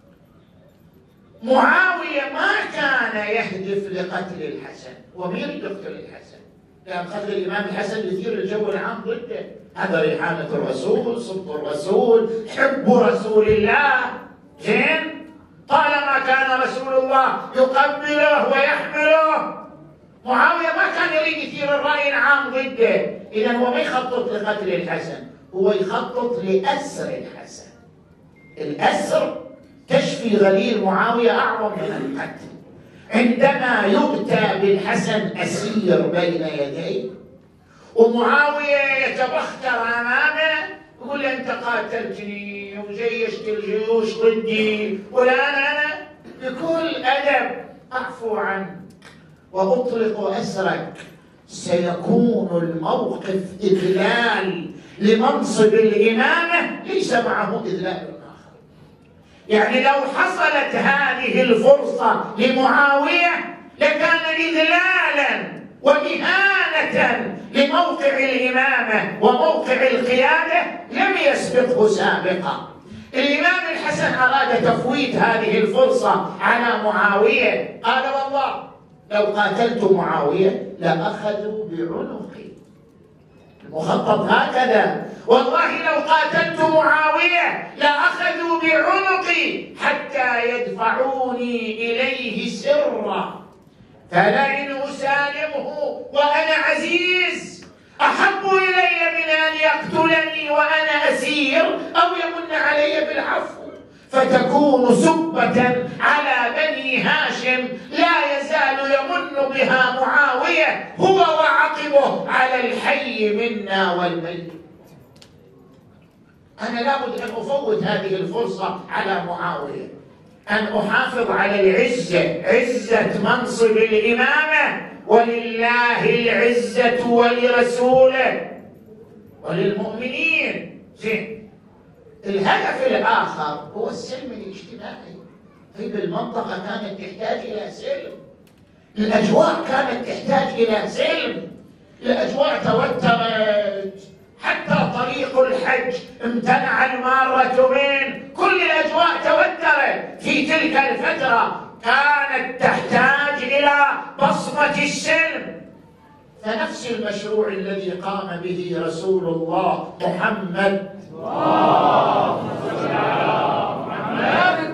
معاوية ما كان يهدف لقتل الحسن، ومين يقتل الحسن؟ لأن قتل الإمام الحسن يثير الجو العام ضده. هذا ريحانة الرسول، صبط الرسول، حب رسول الله. زين، طالما كان رسول الله يقبله ويحمله، معاوية ما كان يريد يثير الرأي العام ضده. إذا هو ما يخطط لقتل الحسن، هو يخطط لأسر الحسن. الأسر تشفي غليل معاوية أعظم من القتل. عندما يؤتى بالحسن أسير بين يديه ومعاوية يتبختر أمامه يقول له أنت قاتلتني وجيشت الجيوش ضدي والآن أنا بكل أدب أعفو عنك وأطلق أسرك، سيكون الموقف إذلال لمنصب الإمامة ليس معه إذلال آخر. يعني لو حصلت هذه الفرصة لمعاوية لكان إذلالا وإهانة لموقع الإمامة وموقع القيادة لم يسبقه سابقا. الإمام الحسن أراد تفويت هذه الفرصة على معاوية، قال والله لو قاتلت معاوية لأخذوا بعنقي. المخطط هكذا، والله لو قاتلت معاوية لأخذوا بعنقي حتى يدفعوني إليه سرا، فلئن أسالمه وأنا عزيز أحب إلي من أن يقتلني وأنا أسير أو يمن علي بالعفو، فتكون سبة على بني هاشم لا يزال يمن بها معاوية هو وعقبه على الحي منا والميت. أنا لابد أن أفوت هذه الفرصة على معاوية، أن أحافظ على العزة، عزة منصب الإمامة، ولله العزة ولرسوله وللمؤمنين. زين، الهدف الآخر هو السلم الاجتماعي. طيب المنطقة كانت تحتاج إلى سلم، الأجواء كانت تحتاج إلى سلم، الأجواء توترت، حتى طريق الحج امتنع المارة منه، كل الأجواء توترت في تلك الفترة، كانت تحتاج إلى بصمة السلم. فنفس المشروع الذي قام به رسول الله محمد محمد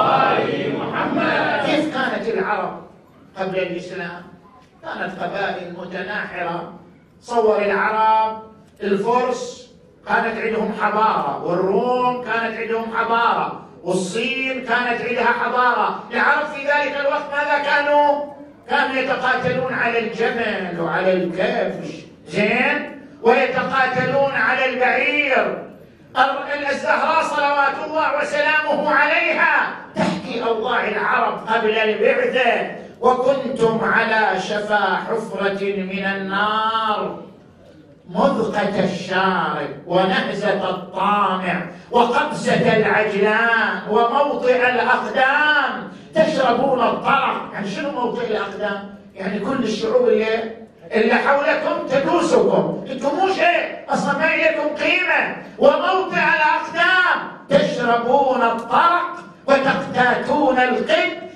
محمد. كيف كانت العرب قبل الإسلام؟ كانت قبائل متناحرة. صور العرب، الفرس كانت عندهم حضارة، والروم كانت عندهم حضارة، والصين كانت عندها حضارة. العرب في ذلك الوقت ماذا كانوا؟ كانوا يتقاتلون على الجمل وعلى الكبش، زين، ويتقاتلون على البعير. الزهراء صلوات الله وسلامه عليها تحكي أوضاع العرب قبل البعثة: وكنتم على شفا حفرة من النار، مذقة الشارب ونهزة الطامع وقبسة العجلان وموطئ الأقدام، تشربون الطرق. يعني شنو موطئ الأقدام؟ يعني كل الشعوب اللي, اللي حولكم تدوسكم، انتم مو شيء أصلا، ما لكم قيمة. وموطئ الأقدام، تشربون الطرق وتقتاتون القد،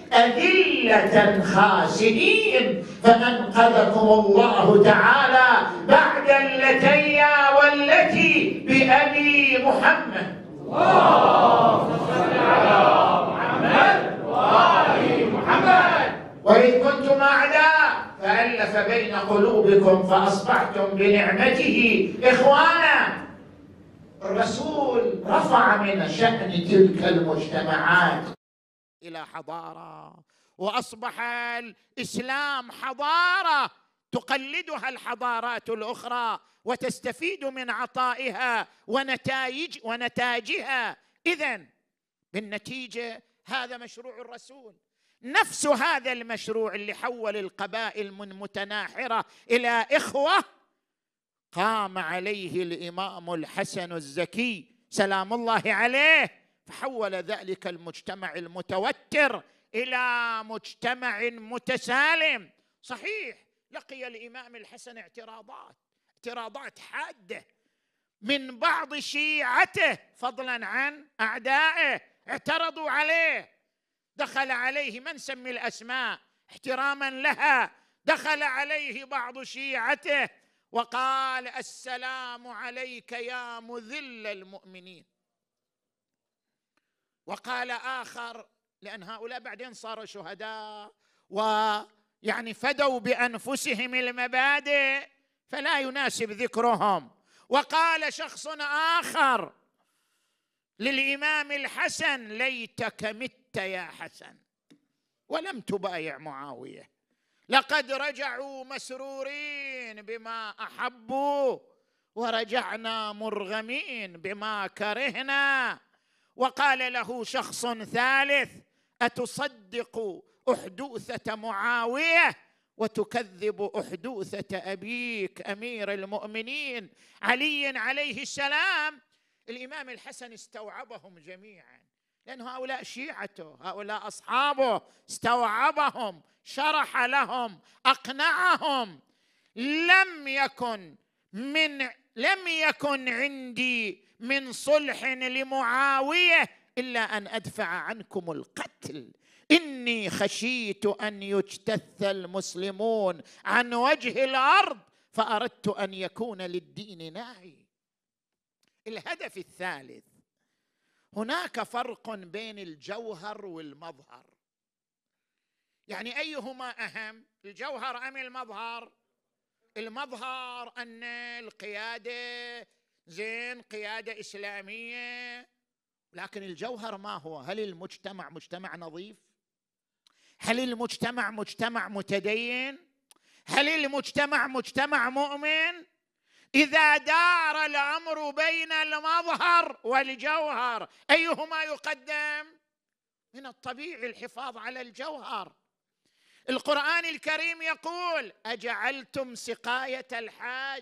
أذلة خاسئين، فأنقذكم الله تعالى بعد اللتي والتي بأبي محمد. اللهم صل على محمد وآل محمد. وإذ كنتم أعداء فألف بين قلوبكم فأصبحتم بنعمته إخوانا. الرسول رفع من شأن تلك المجتمعات إلى حضارة، وأصبح الإسلام حضارة تقلدها الحضارات الأخرى وتستفيد من عطائها ونتائج ونتاجها. إذن بالنتيجة هذا مشروع الرسول، نفس هذا المشروع اللي حول القبائل من متناحرة إلى إخوة قام عليه الإمام الحسن الزكي سلام الله عليه، فحول ذلك المجتمع المتوتر إلى مجتمع متسالم. صحيح لقي الإمام الحسن اعتراضات اعتراضات حادة من بعض شيعته فضلا عن أعدائه، اعترضوا عليه. دخل عليه، من سمي الأسماء احتراما لها، دخل عليه بعض شيعته وقال: السلام عليك يا مذل المؤمنين. وقال آخر، لأن هؤلاء بعدين صاروا شهداء ويعني فدوا بأنفسهم المبادئ فلا يناسب ذكرهم. وقال شخص آخر للإمام الحسن: ليتك مت يا حسن ولم تبايع معاوية، لقد رجعوا مسرورين بما أحبوا ورجعنا مرغمين بما كرهنا. وقال له شخص ثالث: أتصدق أحدوثة معاوية وتكذب أحدوثة أبيك أمير المؤمنين علي عليه السلام. الإمام الحسن استوعبهم جميعا، لأن هؤلاء شيعته، هؤلاء أصحابه، استوعبهم، شرح لهم، أقنعهم. لم يكن من لم يكن عندي من صلح لمعاوية إلا أن أدفع عنكم القتل، إني خشيت أن يجتث المسلمون عن وجه الأرض فأردت أن يكون للدين ناعي. الهدف الثالث: هناك فرق بين الجوهر والمظهر. يعني أيهما أهم، الجوهر أم المظهر؟ المظهر أن القيادة زين، قيادة إسلامية، لكن الجوهر ما هو؟ هل المجتمع مجتمع نظيف؟ هل المجتمع مجتمع متدين؟ هل المجتمع مجتمع مؤمن؟ إذا دار الأمر بين المظهر والجوهر أيهما يقدم؟ من الطبيعي الحفاظ على الجوهر. القرآن الكريم يقول: أجعلتم سقاية الحاج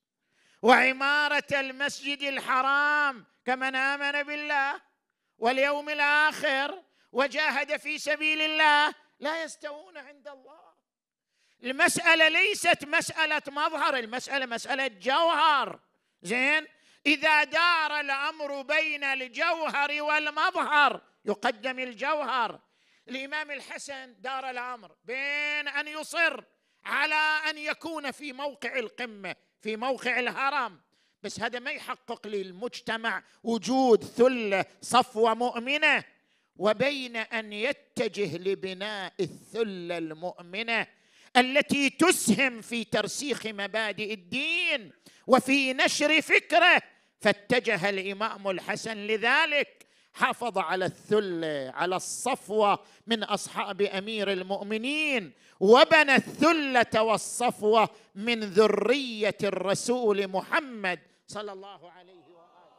وعمارة المسجد الحرام كمن آمن بالله واليوم الآخر وجاهد في سبيل الله لا يستوون عند الله. المسألة ليست مسألة مظهر، المسألة مسألة جوهر. زين، إذا دار الأمر بين الجوهر والمظهر يقدم الجوهر. الإمام الحسن دار الأمر بين أن يصر على أن يكون في موقع القمة، في موقع الهرم، بس هذا ما يحقق للمجتمع وجود ثلة صفوة مؤمنة، وبين أن يتجه لبناء الثلة المؤمنة التي تسهم في ترسيخ مبادئ الدين وفي نشر فكره. فاتجه الإمام الحسن لذلك، حافظ على الثلة، على الصفوة من أصحاب أمير المؤمنين، وبنى الثلة والصفوة من ذرية الرسول محمد صلى الله عليه وآله.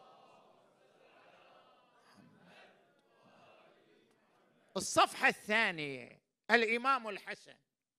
الصفحة الثانية: الإمام الحسن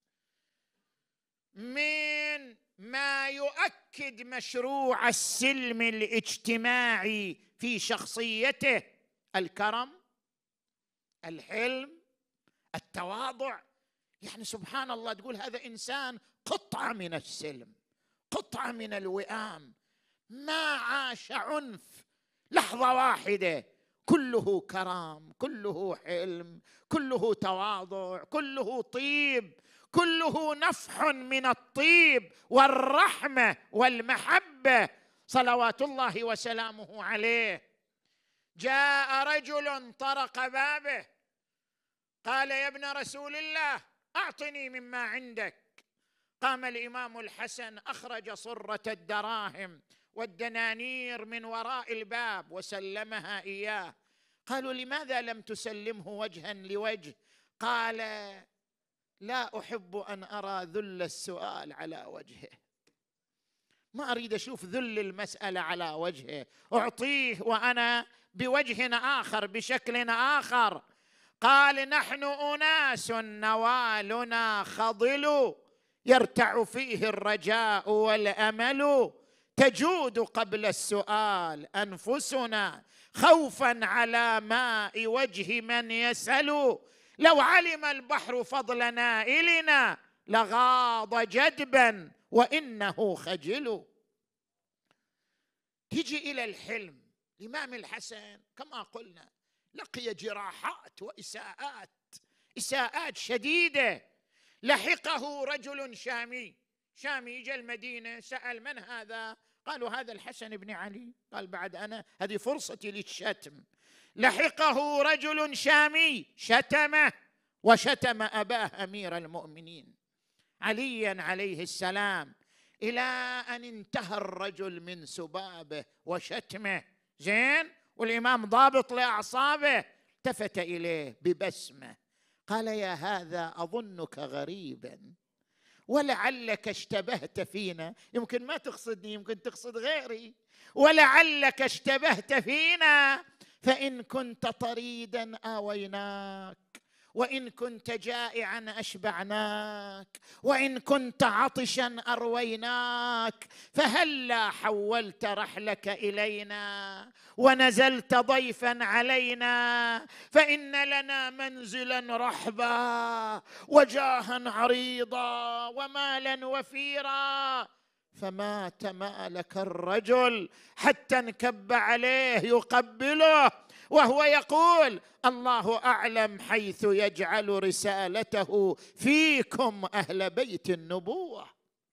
من ما يؤكد مشروع السلم الاجتماعي في شخصيته الكرم، الحلم، التواضع. يعني سبحان الله، تقول هذا إنسان قطعة من السلم، قطعة من الوئام، ما عاش عنف لحظة واحدة، كله كرم، كله حلم، كله تواضع، كله طيب، كله نفح من الطيب والرحمة والمحبة صلوات الله وسلامه عليه. جاء رجل طرق بابه قال: يا ابن رسول الله أعطني مما عندك. قام الإمام الحسن أخرج صرة الدراهم والدنانير من وراء الباب وسلمها إياه. قالوا: لماذا لم تسلمه وجها لوجه؟ قال: لا أحب أن أرى ذل السؤال على وجهه، ما أريد أشوف ذل المسألة على وجهه، أعطيه وأنا بوجه آخر بشكل آخر. قال: نحن أناس نوالنا خضل يرتع فيه الرجاء والأمل، تجود قبل السؤال أنفسنا خوفا على ماء وجه من يسأل، لو علم البحر فضل نائلنا لغاض جدبا وإنه خجل. تجي إلى الحلم. الإمام الحسن كما قلنا لقي جراحات وإساءات، إساءات شديدة. لحقه رجل شامي، شامي جاء المدينة سأل: من هذا؟ قالوا: هذا الحسن بن علي. قال: بعد أنا، هذه فرصتي للشتم. لحقه رجل شامي شتمه وشتم أباه أمير المؤمنين عليا عليه السلام، إلى أن انتهى الرجل من سبابه وشتمه. زين، والإمام ضابط لأعصابه. التفت إليه ببسمة قال: يا هذا أظنك غريبا ولعلك اشتبهت فينا، يمكن ما تقصدني، يمكن تقصد غيري، ولعلك اشتبهت فينا، فإن كنت طريدا آويناك، وإن كنت جائعا أشبعناك، وإن كنت عطشا أرويناك، فهلا حولت رحلك إلينا ونزلت ضيفا علينا، فإن لنا منزلا رحبا وجاها عريضا ومالا وفيرا. فمات مالك الرجل حتى انكب عليه يقبله وهو يقول: الله أعلم حيث يجعل رسالته فيكم أهل بيت النبوة.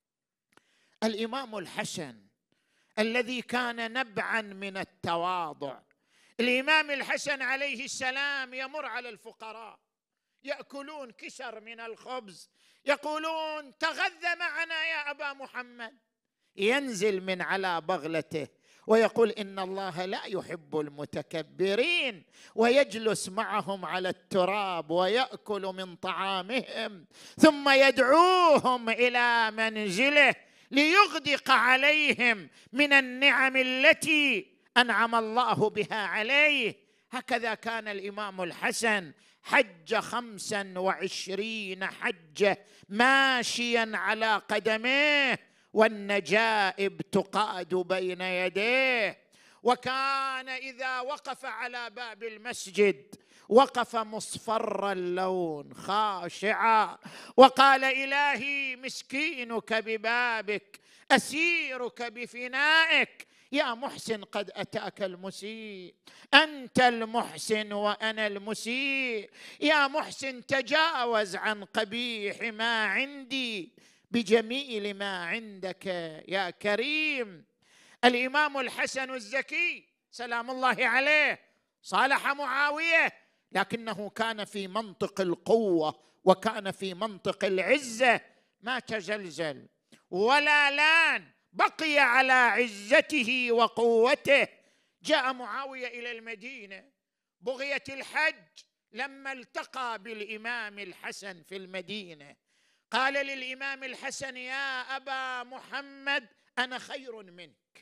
الإمام الحسن الذي كان نبعا من التواضع، الإمام الحسن عليه السلام يمر على الفقراء يأكلون كسر من الخبز، يقولون: تغذى معنا يا أبا محمد. ينزل من على بغلته ويقول: إن الله لا يحب المتكبرين، ويجلس معهم على التراب ويأكل من طعامهم، ثم يدعوهم إلى منزله ليغدق عليهم من النعم التي أنعم الله بها عليه. هكذا كان الإمام الحسن، حج خمسا وعشرين حجة ماشيا على قدميه، والنجائب تقاد بين يديه. وكان إذا وقف على باب المسجد وقف مصفر اللون خاشعا وقال: إلهي مسكينك ببابك، أسيرك بفنائك، يا محسن قد أتاك المسيء، أنت المحسن وأنا المسيء، يا محسن تجاوز عن قبيح ما عندي بجميل ما عندك يا كريم. الإمام الحسن الزكي سلام الله عليه صالح معاوية، لكنه كان في منطق القوة وكان في منطق العزة، ما تزلزل ولا لان، بقي على عزته وقوته. جاء معاوية إلى المدينة بغية الحج، لما التقى بالإمام الحسن في المدينة قال للإمام الحسن: يا أبا محمد أنا خير منك.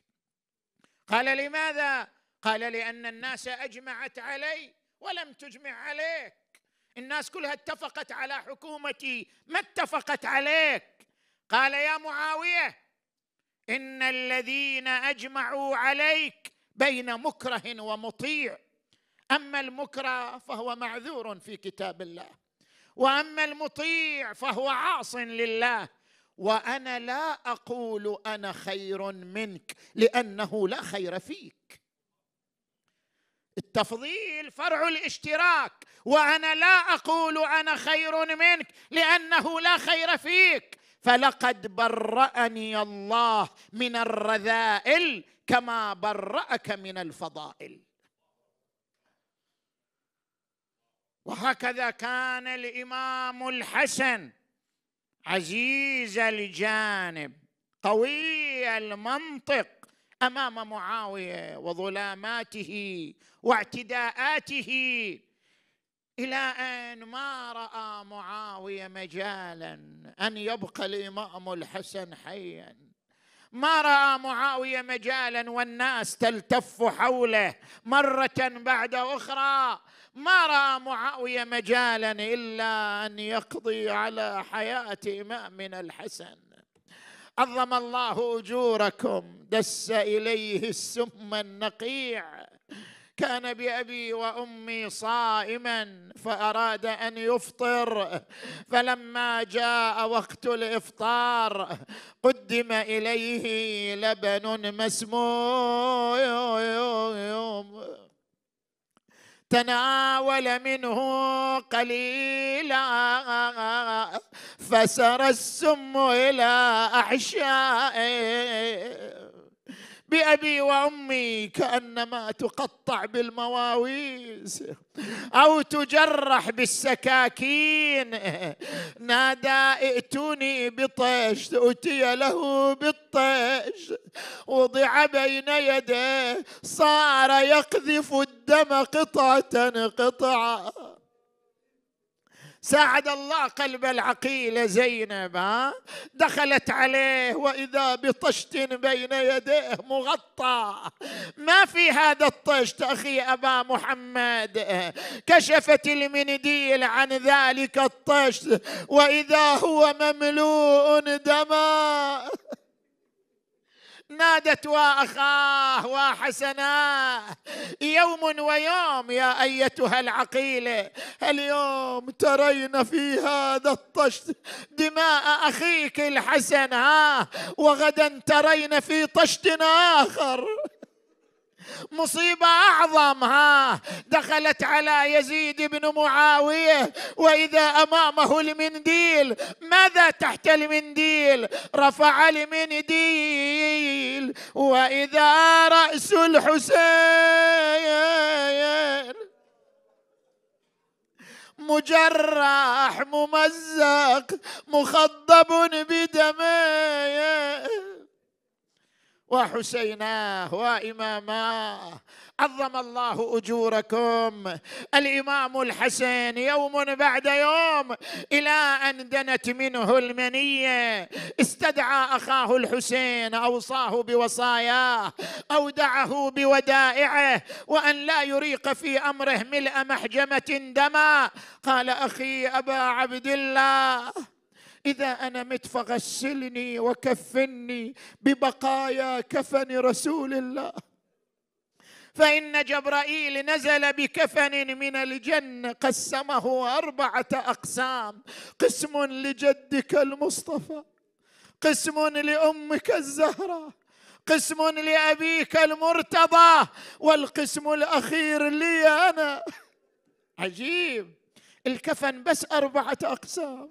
قال: لماذا؟ قال: لأن الناس أجمعت علي ولم تجمع عليك، الناس كلها اتفقت على حكومتي، ما اتفقت عليك. قال: يا معاوية، إن الذين أجمعوا عليك بين مكره ومطيع، أما المكره فهو معذور في كتاب الله، وأما المطيع فهو عاص لله، وأنا لا أقول أنا خير منك لأنه لا خير فيك. التفضيل فرع الاشتراك، وأنا لا أقول أنا خير منك لأنه لا خير فيك، فلقد برأني الله من الرذائل كما برأك من الفضائل. وهكذا كان الإمام الحسن عزيز الجانب قوي المنطق أمام معاوية وظلاماته واعتداءاته، إلى أن ما رأى معاوية مجالا أن يبقى الإمام الحسن حيا، ما رأى معاوية مجالا والناس تلتف حوله مرة بعد أخرى، ما رأى معاوية مجالا إلا أن يقضي على حياة إمامنا الحسن. عظم الله أجوركم، دس إليه السم النقيع. كان بأبي وأمي صائما فأراد أن يفطر، فلما جاء وقت الإفطار قدم إليه لبن مسموم، تناول منه قليلا فسر السم إلى أحشائه. بأبي وأمي كأنما تقطع بالمواويس أو تجرح بالسكاكين. نادى ائتوني بطيش، أتي له بالطيش، وضع بين يديه، صار يقذف الدم قطعة قطعة. ساعد الله قلب العقيلة زينب، ها دخلت عليه وإذا بطشت بين يديه مغطى، ما في هذا الطشت أخي أبا محمد. كشفت المنديل عن ذلك الطشت وإذا هو مملوء دما. نادت وأخاه وحسناه يوم ويوم يا أيتها العقيلة، اليوم ترين في هذا الطشت دماء أخيك الحسن، ها وغدا ترين في طشت آخر. مصيبة أعظم، ها دخلت على يزيد بن معاوية وإذا أمامه المنديل. ماذا تحت المنديل؟ رفع المنديل وإذا رأس الحسين مجرح ممزق مخضب بدمه، وحسيناه وإماماه. عظم الله أجوركم. الإمام الحسن يوم بعد يوم إلى أن دنت منه المنية استدعى أخاه الحسين، أوصاه بوصاياه، أودعه بودائعه، وأن لا يريق في أمره ملء محجمة دما. قال أخي أبا عبد الله، إذا أنا مت فغسلني وكفني ببقايا كفن رسول الله، فإن جبرائيل نزل بكفن من الجنة قسمه أربعة أقسام: قسم لجدك المصطفى، قسم لأمك الزهراء، قسم لأبيك المرتضى، والقسم الأخير لي أنا. عجيب، الكفن بس أربعة أقسام.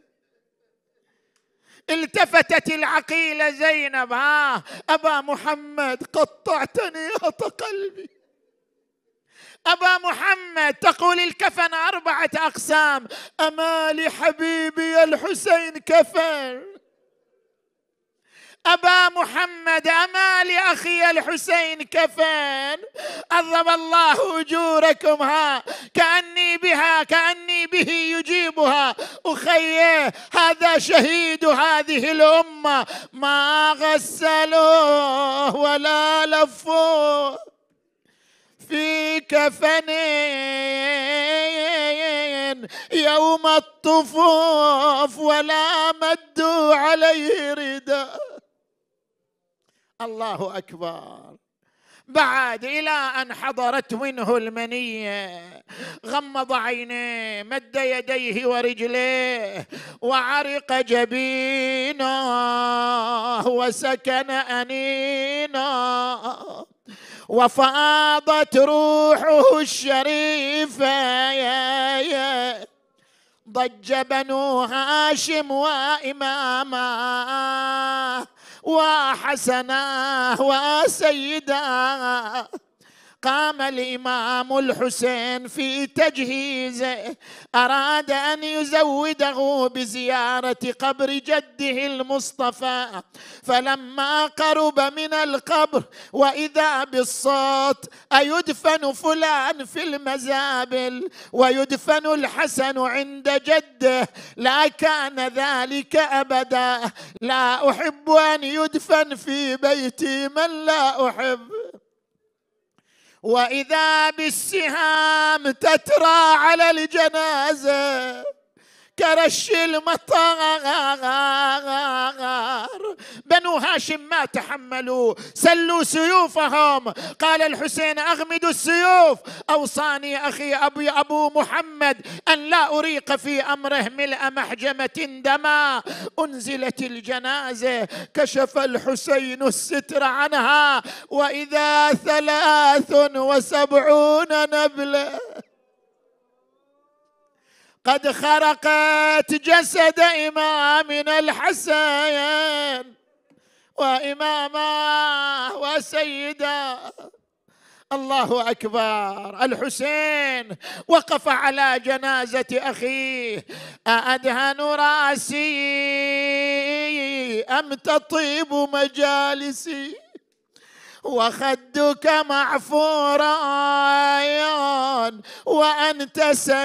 التفتت العقيلة زينب، ها أبا محمد قطعتني يا قلبي. أبا محمد تقول الكفن أربعة أقسام، أما لحبيبي الحسين كفن؟ أبا محمد أما لأخي الحسين كفن؟ عظم الله أجوركم. ها كأني بها كأني به يجيبها. أخي هذا شهيد هذه الأمة، ما غسلوه ولا لفوه في كفن يوم الطفوف ولا مدوا عليه رداء. الله أكبر. بعد إلى أن حضرت منه المنية غمض عينيه، مد يديه ورجليه، وعرق جبينه وسكن أنينه، وفاضت روحه الشريفة، ضج بنو هاشم وإماما وحسنا وسيدا. قام الإمام الحسين في تجهيزه، أراد أن يزوده بزيارة قبر جده المصطفى، فلما قرب من القبر وإذا بالصوت: أيدفن فلان في المزابل ويدفن الحسن عند جده؟ لا كان ذلك أبدا، لا أحب أن يدفن في بيتي من لا أحب. وإذا بالسهام تترى على الجنازة كرش المطار. بنو هاشم ما تحملوا، سلوا سيوفهم. قال الحسين: أغمدوا السيوف. أوصاني أخي أبي أبو محمد أن لا أريق في أمره ملء محجمة دما. أنزلت الجنازة، كشف الحسين الستر عنها، وإذا ثلاث وسبعون نبلة قد خرقت جسد إمامنا الحسين وإماما وسيدا. الله أكبر. الحسين وقف على جنازة أخيه: أأدهن رأسي أم تطيب مجالسي؟ وخدك معفورا وأنت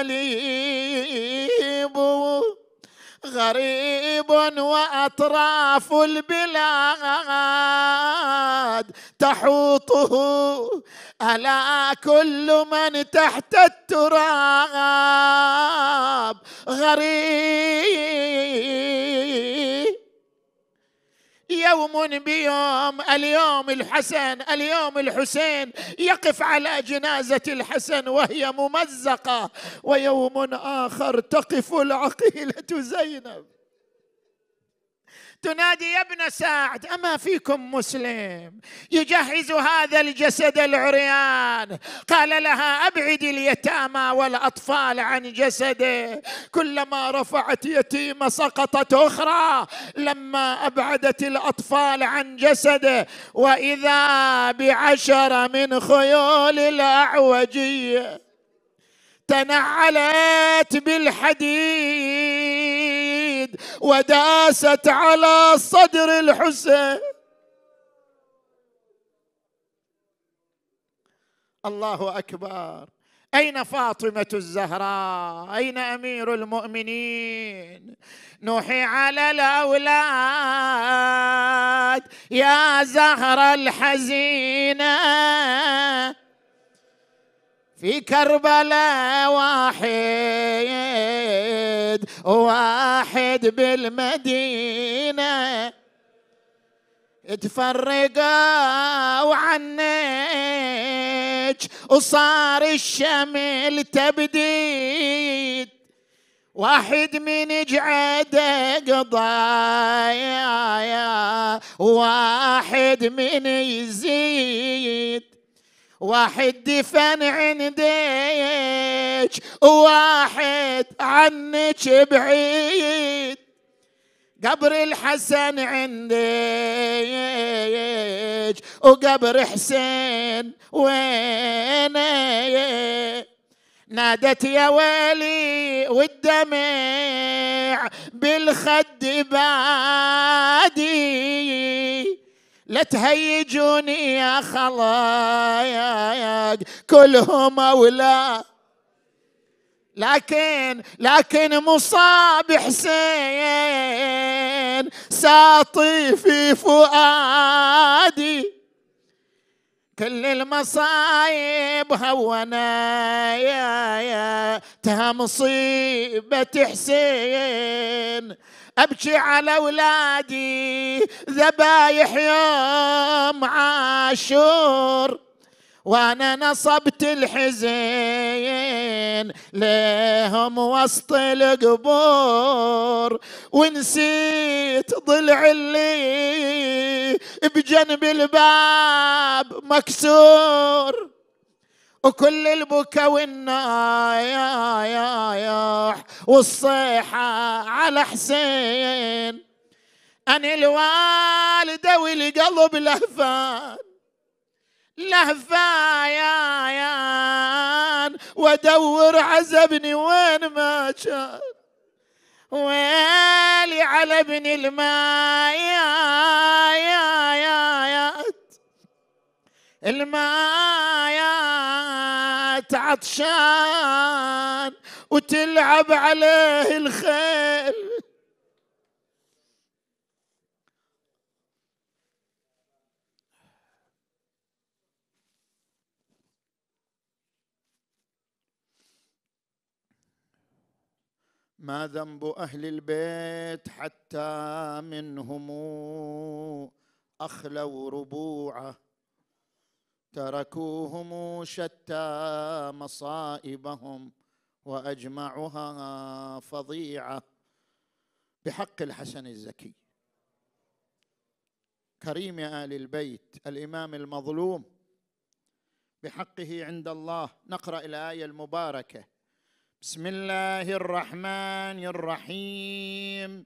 سليب، غريب وأطراف البلاد تحوطه، ألا كل من تحت التراب غريب. يوم بيوم، اليوم الحسن، اليوم الحسين يقف على جنازة الحسن وهي ممزقة، ويوم آخر تقف العقيلة زينب تنادي: يا ابن سعد، أما فيكم مسلم يجهز هذا الجسد العريان؟ قال لها: أبعد اليتامى والأطفال عن جسده. كلما رفعت يتيمة سقطت أخرى. لما أبعدت الأطفال عن جسده، وإذا بعشر من خيول الأعوجية تنعلت بالحديد وداست على صدر الحسين. الله أكبر. أين فاطمة الزهراء؟ أين أمير المؤمنين؟ نوحي على الأولاد يا زهرة الحزينة، في كربلاء واحد واحد بالمدينة تفرقوا عنك وصار الشمل تبديد. واحد من جعده قضايا، واحد من يزيد، واحد دفن عندك وواحد عنك بعيد. قبر الحسن عندك وقبر حسين وينه؟ نادت يا ويلي والدمع بالخد بادي، لا تهيجوني يا خلايق كلهم أولاد. لكن لكن مصاب حسين ساطي في فؤادي، كل المصايب هونا يا يا تها مصيبة حسين. أبكي على أولادي ذبايح يوم عاشور، وأنا نصبت الحزين لهم وسط القبور، ونسيت ضلع اللي بجنب الباب مكسور، وكل البكا والنايح والصيحة على حسين. أنا الوالدة والقلب لهفان لهفايان، وادور عزبني وين ما كان. ويلي على ابن المايات، المايات عطشان وتلعب عليه الخيل. ما ذنب أهل البيت حتى منهم أخلوا ربوعه، تركوهم شتى مصائبهم وأجمعها فظيعة. بحق الحسن الزكي كريم آل البيت الإمام المظلوم، بحقه عند الله نقرأ الآية المباركة: بسم الله الرحمن الرحيم.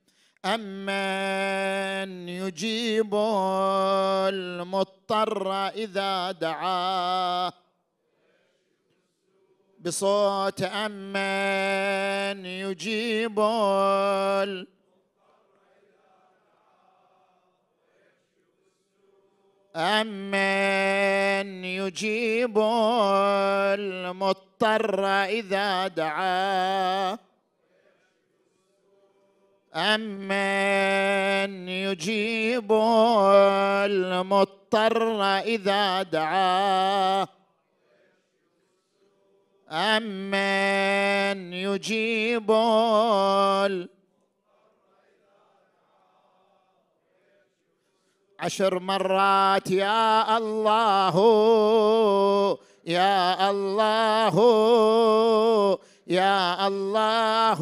أمن يجيب المضطر إذا دعاه، بصوت أمن يجيب أمن يجيب المضطر إذا دعاه، أمن يجيب المضطر إذا دعاه، أمن يجيب عشر مرات يا الله يا الله يا الله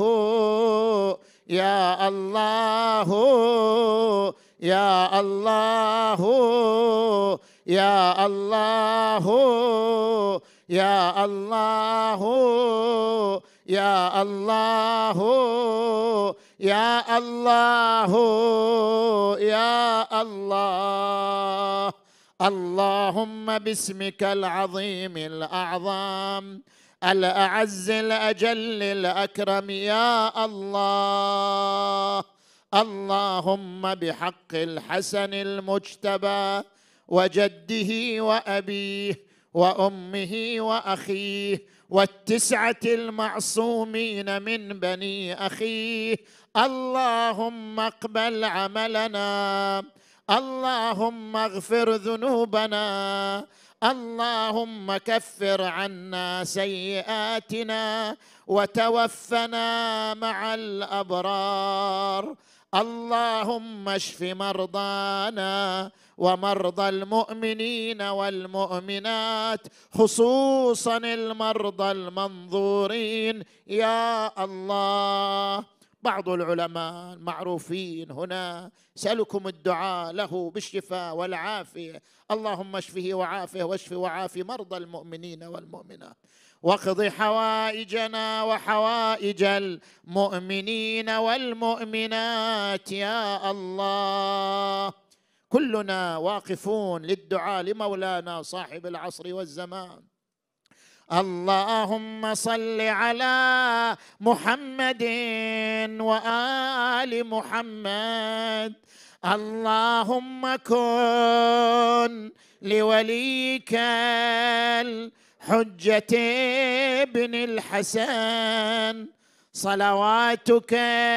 يا الله يا الله يا الله يا الله يا الله يا الله يا الله. اللهم باسمك العظيم الأعظم الأعز الأجل الأكرم يا الله. اللهم بحق الحسن المجتبى وجده وأبيه وأمه وأخيه والتسعة المعصومين من بني أخيه، اللهم اقبل عملنا، اللهم اغفر ذنوبنا، اللهم كفر عنا سيئاتنا وتوفنا مع الأبرار. اللهم اشف مرضانا ومرضى المؤمنين والمؤمنات، خصوصا المرضى المنظورين يا الله. بعض العلماء المعروفين هنا سألكم الدعاء له بالشفاء والعافية، اللهم اشفه وعافه واشف وعافي مرضى المؤمنين والمؤمنات، واقض حوائجنا وحوائج المؤمنين والمؤمنات يا الله. كلنا واقفون للدعاء لمولانا صاحب العصر والزمان. اللهم صل على محمد وآل محمد. اللهم كن لوليك الحجة ابن الحسن صلواتك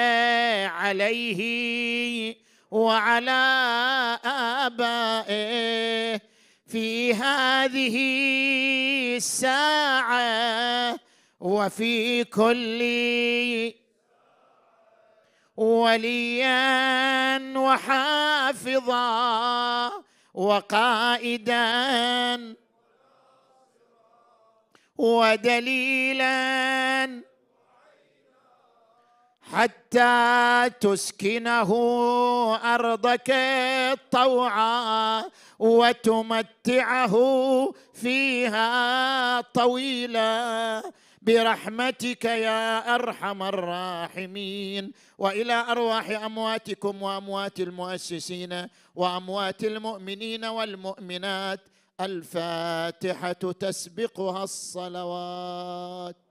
عليه وعلى آبائه في هذه الساعة وفي كل وليا وحافظا وقائدا ودليلا حتى تسكنه أرضك طوعا وتمتعه فيها طويلا برحمتك يا أرحم الراحمين. وإلى أرواح أمواتكم وأموات المؤسسين وأموات المؤمنين والمؤمنات الفاتحة تسبقها الصلوات.